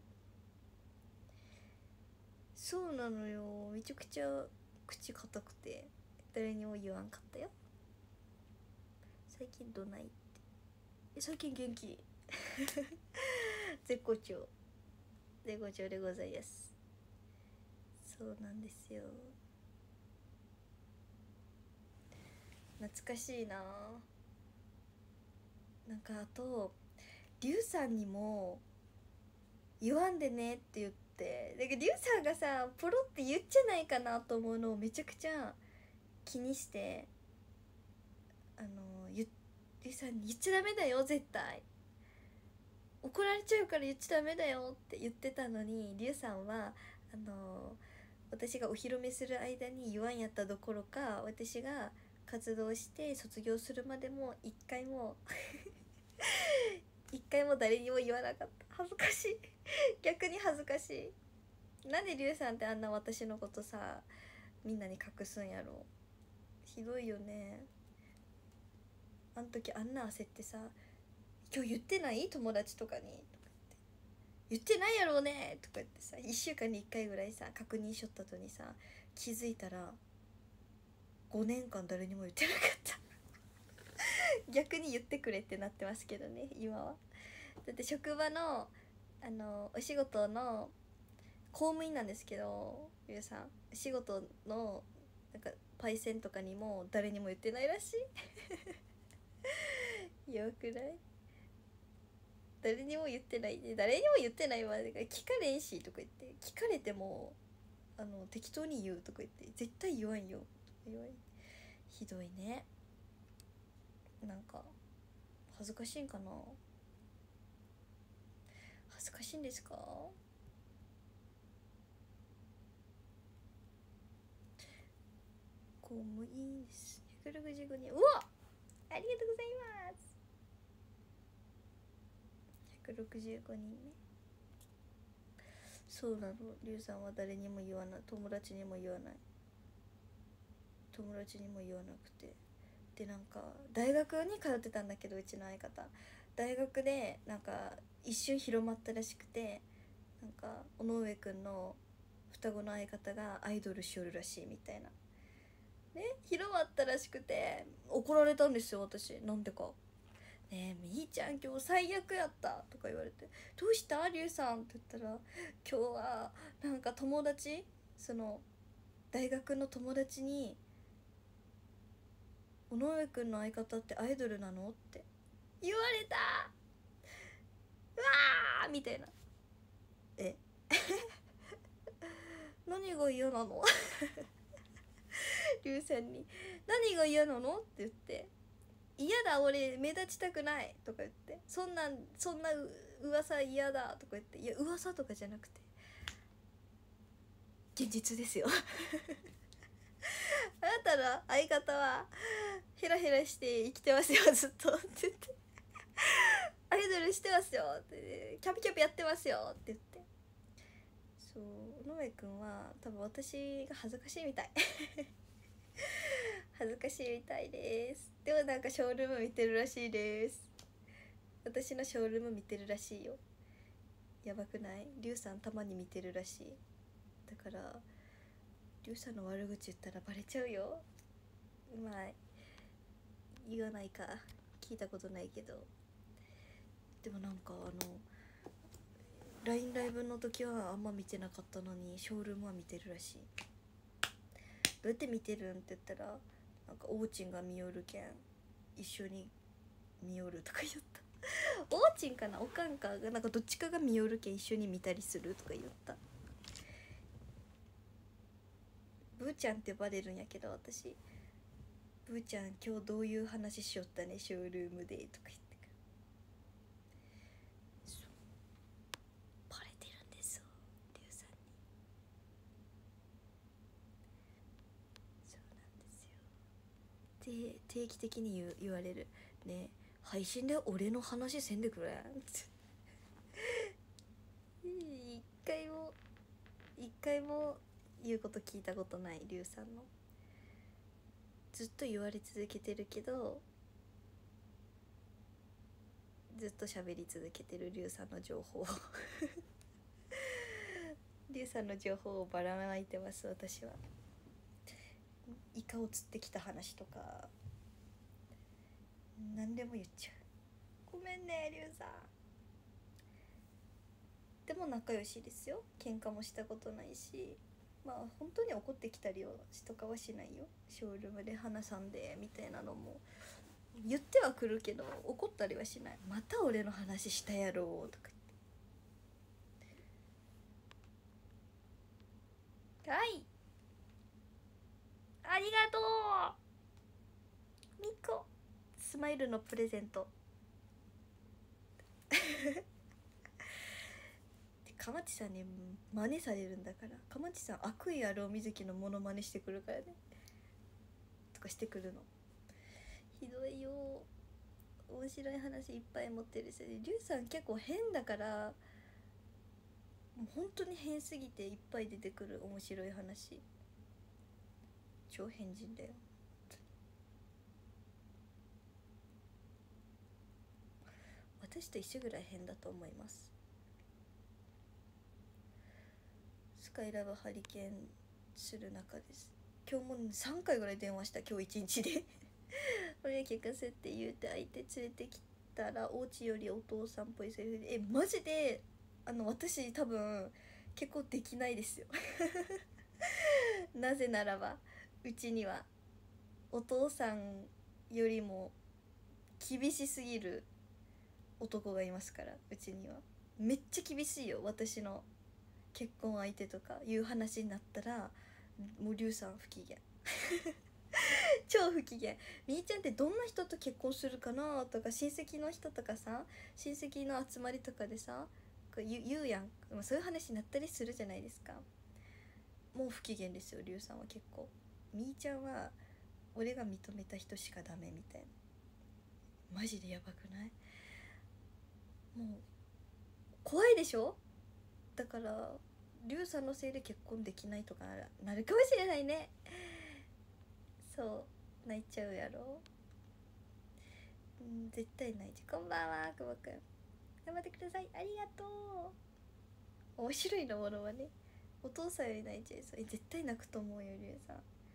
そうなのよ、めちゃくちゃ口固くて誰にも言わんかったよ。最近どないって。最近元気絶好調でございます。 そうなんですよ。懐かしいな。なんかあとリュウさんにも言わんでねって言って、だからリュウさんがさポロって言っちゃないかなと思うのをめちゃくちゃ気にして、リュウさんに言っちゃダメだよ絶対、怒られちゃうから言っちゃダメだよって言ってたのに、リュウさんは私がお披露目する間に言わんやったどころか、私が活動して卒業するまでも一回も一回も誰にも言わなかった。恥ずかしい逆に恥ずかしい。なんでリュウさんってあんな私のことさみんなに隠すんやろ。ひどいよね。あん時あんな焦ってさ「今日言ってない？友達とかに」とか言ってないやろうねとか言ってさ、1週間に1回ぐらいさ確認しよった後にさ、気づいたら5年間誰にも言ってなかった逆に言ってくれってなってますけどね今は。だって職場のお仕事の公務員なんですけど、ゆうさんお仕事のなんかパイセンとかにも誰にも言ってないらしいよくない？誰にも言ってないで、誰にも言ってないわ、だから聞かれんしとか言って、聞かれても適当に言うとか言って絶対言わんよとか言わん。ひどいね。なんか恥ずかしいんかな。恥ずかしいんですか？公務員です。165人。うわ、ありがとうございます。165人ね。そうなの、リュウさんは誰にも言わない、友達にも言わない、友達にも言わなくて、でなんか大学に通ってたんだけど、うちの相方大学でなんか一瞬広まったらしくて、なんか尾上くんの双子の相方がアイドルしおるらしいみたいなね、広まったらしくて怒られたんですよ私。なんでか「ねえみーちゃん今日最悪やった」とか言われて「どうしたりゅうさん」って言ったら「今日はなんか友達、その大学の友達に尾上くんの相方ってアイドルなのって言われた。うわーみたいな。え何が嫌なのりゅうさんに何が嫌なのって言って、嫌だ俺目立ちたくないとか言って、そんな噂嫌だとか言って、いや噂とかじゃなくて現実ですよあなたの相方はヘラヘラして生きてますよずっとって言ってアイドルしてますよって、キャピキャピやってますよって言って、そう尾上くんは多分私が恥ずかしいみたい恥ずかしいみたいです。でもなんかショールーム見てるらしいです。私のショールーム見てるらしいよ。やばくない？リュウさんたまに見てるらしい。だからリュウさんの悪口言ったらバレちゃうよ。まあ言わないか、聞いたことないけど。でもなんかLINE ライブの時はあんま見てなかったのにショールームは見てるらしい。どうやって見てるんって言ったら、なんかオーチンが見よるけん一緒に見よるとか言ったオーチンかなおかんかがなんかどっちかが見よるけん一緒に見たりするとか言った。ブーちゃんって呼ばれるんやけど私、ブーちゃん今日どういう話しよったねショールームでとか言ってから、バレてるんですよリュウさんに。そうなんですよ。で定期的に言われるね、配信で俺の話せんでくれん一回も言うこと聞いたことないリュウさんの。ずっと言われ続けてるけどずっと喋り続けてるリュウさんの情報リュウさんの情報をばらまいてます私は。イカを釣ってきた話とか何でも言っちゃう。ごめんねリュウさん。でも仲良しですよ。喧嘩もしたことないしまあ本当に怒ってきたりとかはしないよ。ショールームで話さんでみたいなのも言ってはくるけど、怒ったりはしない。また俺の話したやろうとか言って。はい、ありがとうみこ。スマイルのプレゼントかまちさんに真似されるんだから。かまちさん悪意あるおみずきのモノマネしてくるからね、とかしてくるの。ひどいよ。面白い話いっぱい持ってるし、りゅうさん結構変だから、もう本当に変すぎていっぱい出てくる面白い話。超変人だよ。私と一緒ぐらい変だと思います。スカイラブハリケーンする中です。今日も3回ぐらい電話した、今日1日で俺聞かせって言うて、相手連れてきたらお家よりお父さんっぽいセリフで、マジで私多分結構できないですよなぜならばうちにはお父さんよりも厳しすぎる男がいますから。うちにはめっちゃ厳しいよ。私の結婚相手とかいう話になったらもうリュウさん不機嫌超不機嫌。みーちゃんってどんな人と結婚するかなとか、親戚の人とかさ、親戚の集まりとかでさ言うやん、そういう話になったりするじゃないですか。もう不機嫌ですよリュウさんは。結構みーちゃんは俺が認めた人しかダメみたいな。マジでやばくない？もう怖いでしょ。だからリュウさんのせいで結婚できないとかなるかもしれないね。そう泣いちゃうやろ。絶対泣いちゃう。こんばんはくぼくん、頑張ってください。ありがとう。面白いのものはね。お父さんより泣いちゃいそう。絶対泣くと思うよリュウさん。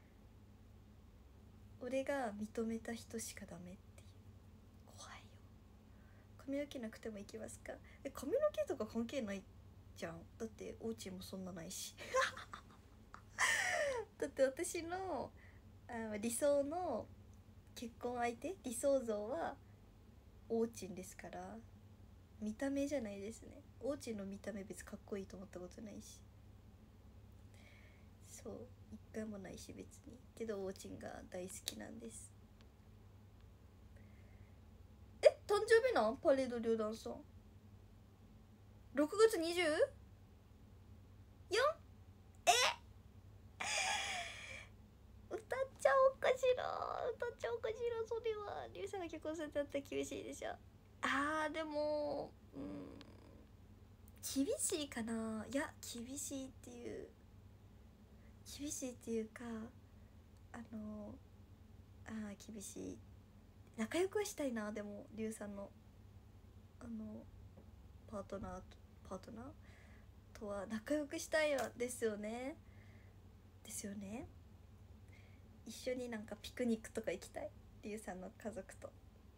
俺が認めた人しかダメっていう。怖いよ。髪の毛なくても行きますか？髪の毛とか関係ないじゃん。だってお家もそんなないしだって私の理想の結婚相手、理想像はオーチンですから。見た目じゃないですね。オーチンの見た目別かっこいいと思ったことないし、そう一回もないし別に。けどオーチンが大好きなんです。誕生日なんパレード両団さん6月 20？ 歌っちゃおうかしら。歌っちゃおうかしら。それはリュウさんが結婚するってなったら厳しいでしょ。でも厳しいかな。いや厳しいっていうか厳しい。仲良くはしたいな。でもリュウさんのパートナーとは仲良くしたいわですよね。一緒になんかピクニックとか行きたい、リュウさんの家族と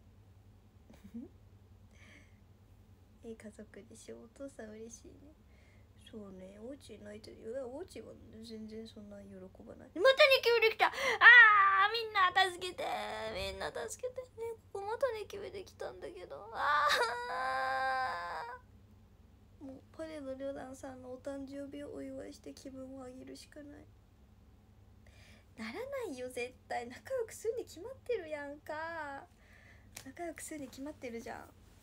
いい家族でしょ。お父さん嬉しいね。そうね、おうち泣いてるよ。おうちは全然そんな喜ばない。またニキビできた。みんな助けて、みんな助けてね。ここまたニキビできたんだけど、もうパレード旅団さんのお誕生日をお祝いして気分を上げるしかない。ならないよ絶対。仲良くするに決まってるやんか。仲良くするに決まってるじゃん。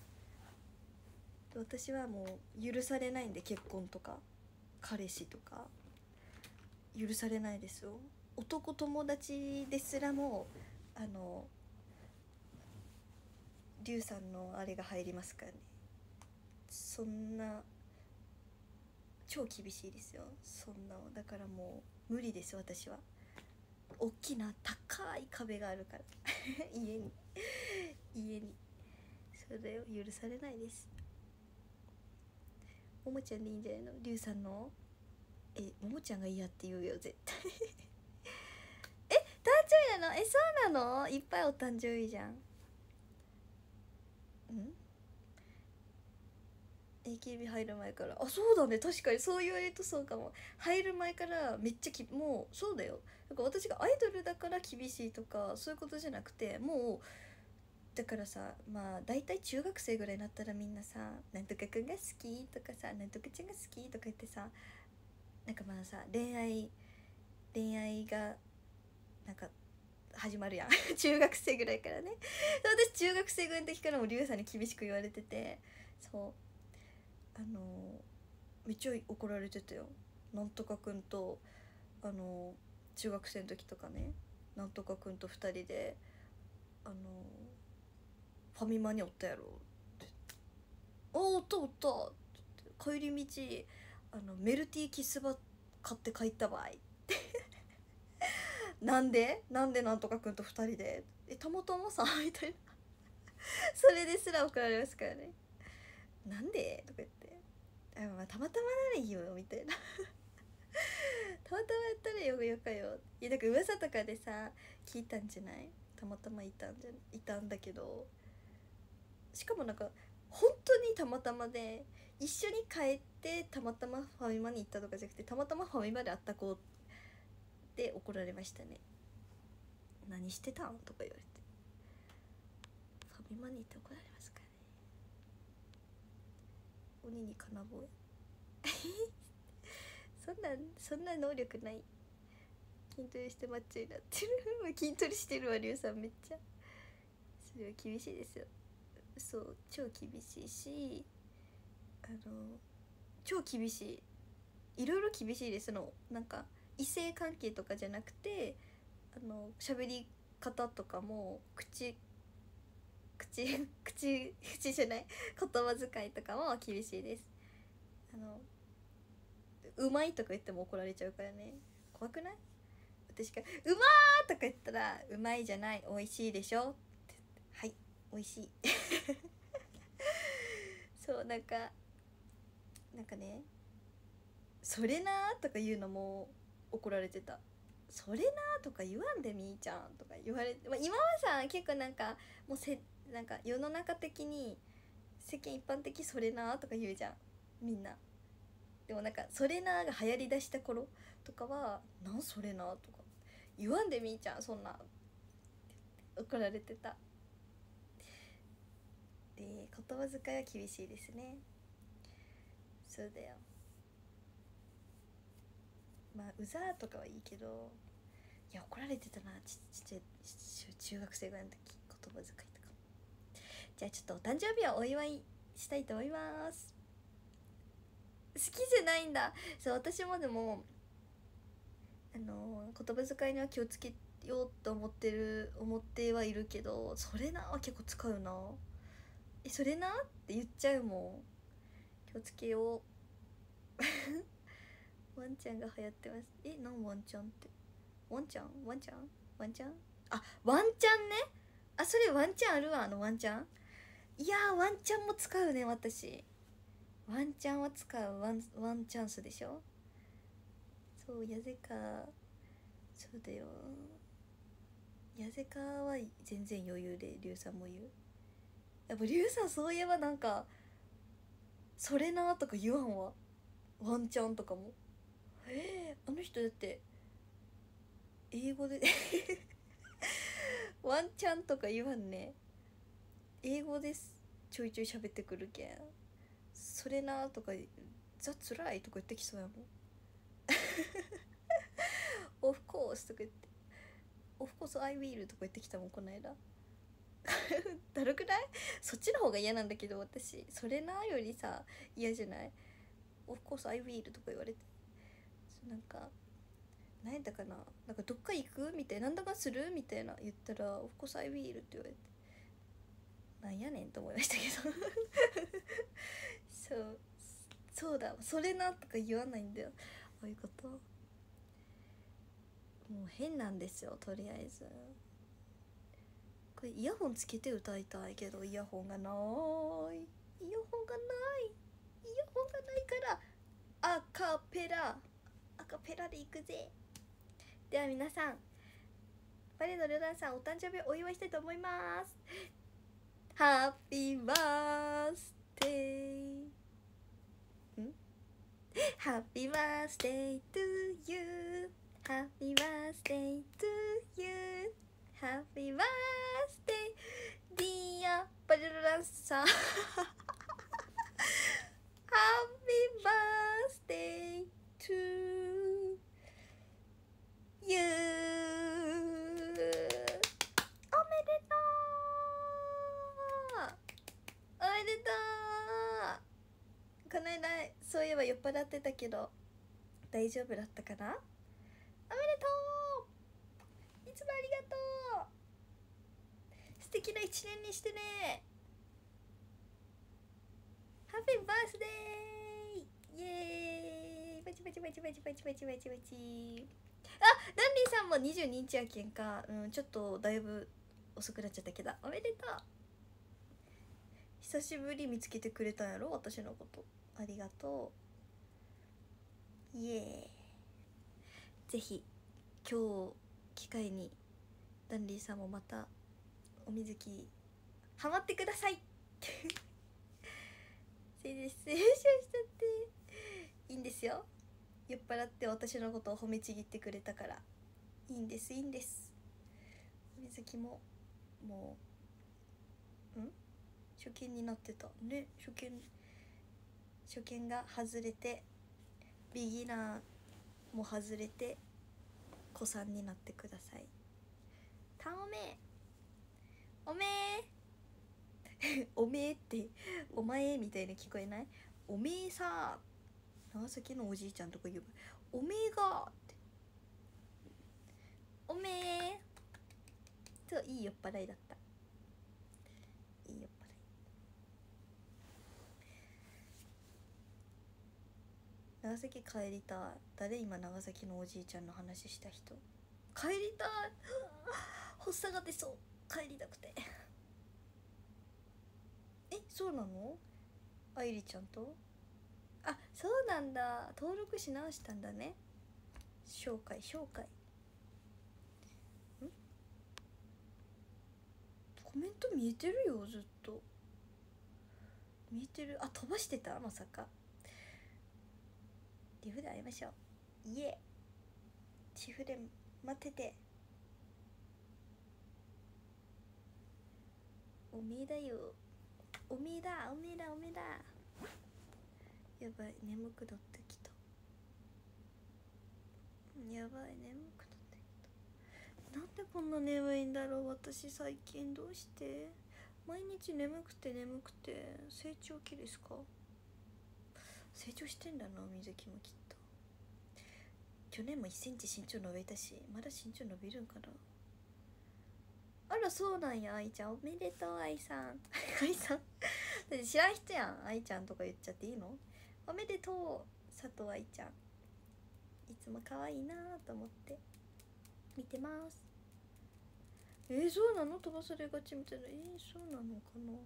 私はもう許されないんで、結婚とか彼氏とか許されないですよ。男友達ですらもリュウさんのあれが入りますからね。そんな超厳しいですよ。そんなだからもう無理です。私は大きな高い壁があるから家にそれを許されないです。ももちゃんでいいんじゃないの？リュウさんのももちゃんが嫌って言うよ絶対誕生日なの？そうなの？いっぱいお誕生日じゃん。 AKB 入る前から、あそうだね、確かにそう言われるとそうかも。入る前からめっちゃもうそうだよ。だから私がアイドルだから厳しいとかそういうことじゃなくて、もうだからさ、まあ大体中学生ぐらいになったらみんなさ「なんとかくんが好き」とかさ「なんとかちゃんが好き」とか言ってさ、なんかまあさ恋愛がなんか始まるやん中学生ぐらいからね。私中学生ぐらいの時からもリュウさんに厳しく言われてて、そうめっちゃ怒られてたよ。なんとかくんと中学生の時とかね、なんとかくんと2人でファミマにおったやろって「あおったおった」って帰り道メルティーキスバ買って帰った場合なんとかくんと2人でたまたまさみたいなそれですら怒られますからね。なんでとか言って「まあたまたまならいいよ」みたいなたまたまやったらよかよ。いやだから噂とかでさ聞いたんじゃない、たまたまいたんだけど、しかもなんか本当にたまたまで、一緒に帰ってたまたまファミマに行ったとかじゃなくて、たまたまファミマで会った子で怒られましたね。何してたんとか言われて、ファミマに行って怒られますからね。鬼に金棒そんな能力ない。筋トレしてマッチョになってる筋トレしてるわリュウさん、めっちゃそれは厳しいですよ。そう超厳しいし、超厳しい、いろいろ厳しいですの。なんか異性関係とかじゃなくて喋り方とかも口じゃない言葉遣いとかも厳しいです。うまいとか言っても怒られちゃうからね。怖くない？私がうまーとか言ったらうまいじゃない、美味しいでしょって、はい美味しいそうなんかね、それなーとか言うのも怒られてた。それなーとか言わんでみーちゃんとか言われて、まあ、今はさ結構なんかもうなんか世の中的に世間一般的それなーとか言うじゃんみんな。でもなんかそれなーが流行りだした頃とかはなんそれなーとか言わんでみーちゃんそんな怒られてた。で言葉遣いは厳しいですね。そうだよ。まあうざーとかはいいけど、いや怒られてたな、中学生ぐらいの時言葉遣いとか。じゃあちょっとお誕生日はお祝いしたいと思います。好きじゃないんだ。そう私もでも言葉遣いには気をつけようと思ってはいるけど、それなは結構使うな。それなって言っちゃうもん。気をつけようワンちゃんが流行ってます。なんワンちゃんってワンちゃんあ、ワンチャンね。あ、それワンチャンあるわ、ワンチャン。いやーワンチャンも使うね私。ワンチャンは使う。ワンチャンスでしょ。そうやぜか、そうだよ。やぜかは全然余裕でリュウさんも言う。やっぱリュウさんそういえばなんかそれなとか言わんわ。ワンチャンとかもあの人だって英語でワンチャンとか言わんね。英語ですちょいちょい喋ってくるけん、それなとかザつらいとか言ってきそうやもんオフコースとか言って、オフコース I will とか言ってきたもんこの間だるくない？そっちの方が嫌なんだけど私、それなよりさ嫌じゃない？オフコース I will とか言われて、なんか何やったかな、なんかどっか行くみたいな、なんだかするみたいな言ったらオフコース I will って言われて、なんやねんと思いましたけどそうだ、それなとか言わないんだよ。ああいうこと、もう変なんですよ。とりあえずこれイヤホンつけて歌いたいけどイヤホンがないイヤホンがないからアカペラでいくぜ。では皆さん、バレのりょうだんさんお誕生日お祝いしたいと思います。ハッピーバースデー Happy birthday to you Happy birthday to you Happy birthday dear バルランさん Happy birthday to you おめでとうおめでとう。この間そういえば酔っ払ってたけど大丈夫だったかな。おめでとう。いつもありがとう。素敵な一年にしてね。ハッピーバースデーイエーイ。バチバチバチバチバチバチバチバチ。あ、ダンディさんも22日やけんか。ちょっとだいぶ遅くなっちゃったけどおめでとう。久しぶり見つけてくれたんやろ私のこと。ありがとう。イエーイ。ぜひ今日機会にダンディさんもまたお水着ハマってくださいせいです。優勝しちゃっていいんですよ。酔っ払って私のことを褒めちぎってくれたからいいんですいいんです。お水着ももう初見になってたね。初見が外れてビギナーも外れて子さんになってください。たおめおめえおめえってお前みたいに聞こえない？おめえさ、長崎のおじいちゃんとか言えばおめえがっておめえといい酔っ払いだった。いい酔っ払い。長崎帰りたい。誰今長崎のおじいちゃんの話した人。帰りたい発作が出そう。帰りたくて。そうなの？愛梨ちゃんと？あ、そうなんだ。登録し直したんだね。紹介コメント見えてるよ。ずっと見えてる。あ、飛ばしてたまさか。リフで会いましょう。いえチフで待ってて。おめえだよ。おめえだ。やばい、眠くなってきた。やばい、眠くなってきた。なんでこんな眠いんだろう私最近。どうして毎日眠くて成長期ですか？成長してんだな水木もきっと。去年も1センチ身長伸びたし、まだ身長伸びるんかな。あらそうなんや。愛ちゃんおめでとう。愛さん愛さんだって知らん人やん。愛ちゃんとか言っちゃっていいの？おめでとう佐藤愛ちゃん。いつも可愛いなと思って見てます。そうなの？飛ばされがちみたいな。そうなのかな。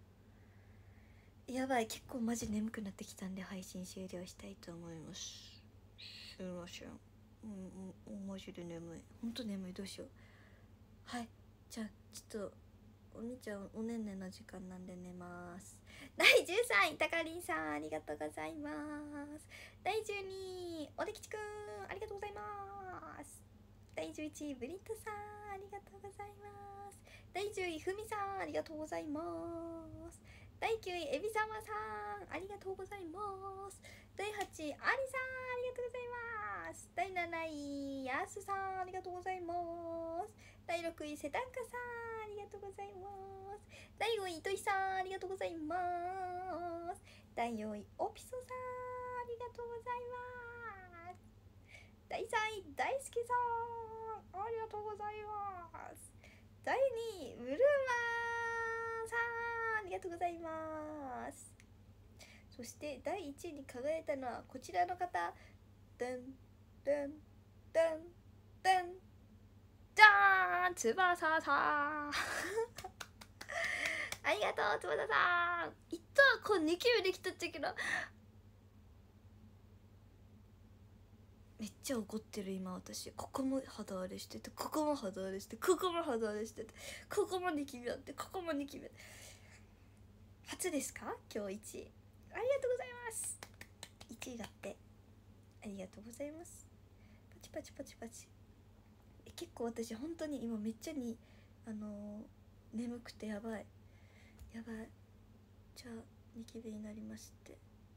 やばい、結構マジ眠くなってきたんで配信終了したいと思います。すいません。マジで眠い。ほんと眠い。どうしよう。はい、じゃあちょっとお兄ちゃんおねんねの時間なんで寝ます。第13位たかりんさんありがとうございます。第12位おできちくんありがとうございます。第11位ブリットさんありがとうございます。第10位ふみさんありがとうございます。第9位えびさまさんありがとうございます。第8位ありさんありがとうございます。第7位やすさんありがとうございます。第6位せたんかさんありがとうございます。第5位といさんありがとうございます。第4位おぴそさんありがとうございます。第3位大好きさんありがとうございます。第2位ブルーマンさんありがとうございます。そして第1位に輝いたのはこちらの方。ダンダンダンダンじゃーん、翼さんありがとう翼さん。いったこれ2級できたっちゃけどめっちゃ怒ってる今私。ここも肌荒れしてて、ここも肌荒れして、ここも肌荒れしてて、ここもニキビあって、ここもニキビあって。初ですか今日1位。ありがとうございます。1位だって。 ありがとうございます。パチパチパチパチ。結構私本当に今めっちゃに眠くてやばいやばい。じゃあニキビになりますって。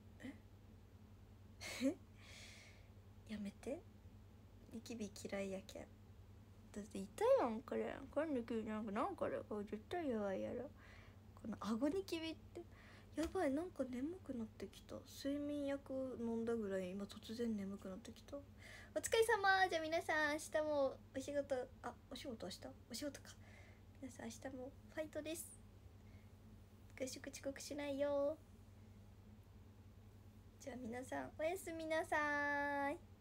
えやめて、ニキビ嫌いやけん。だって痛いやんこれニキビなんかこれ絶対やばいやろ。この顎ニキビってやばい。なんか眠くなってきた。睡眠薬飲んだぐらい今突然眠くなってきた。お疲れ様。じゃあ皆さん明日もお仕事、お仕事明日お仕事か。皆さん明日もファイトです。合宿遅刻しないよ。じゃあ皆さんおやすみなさい。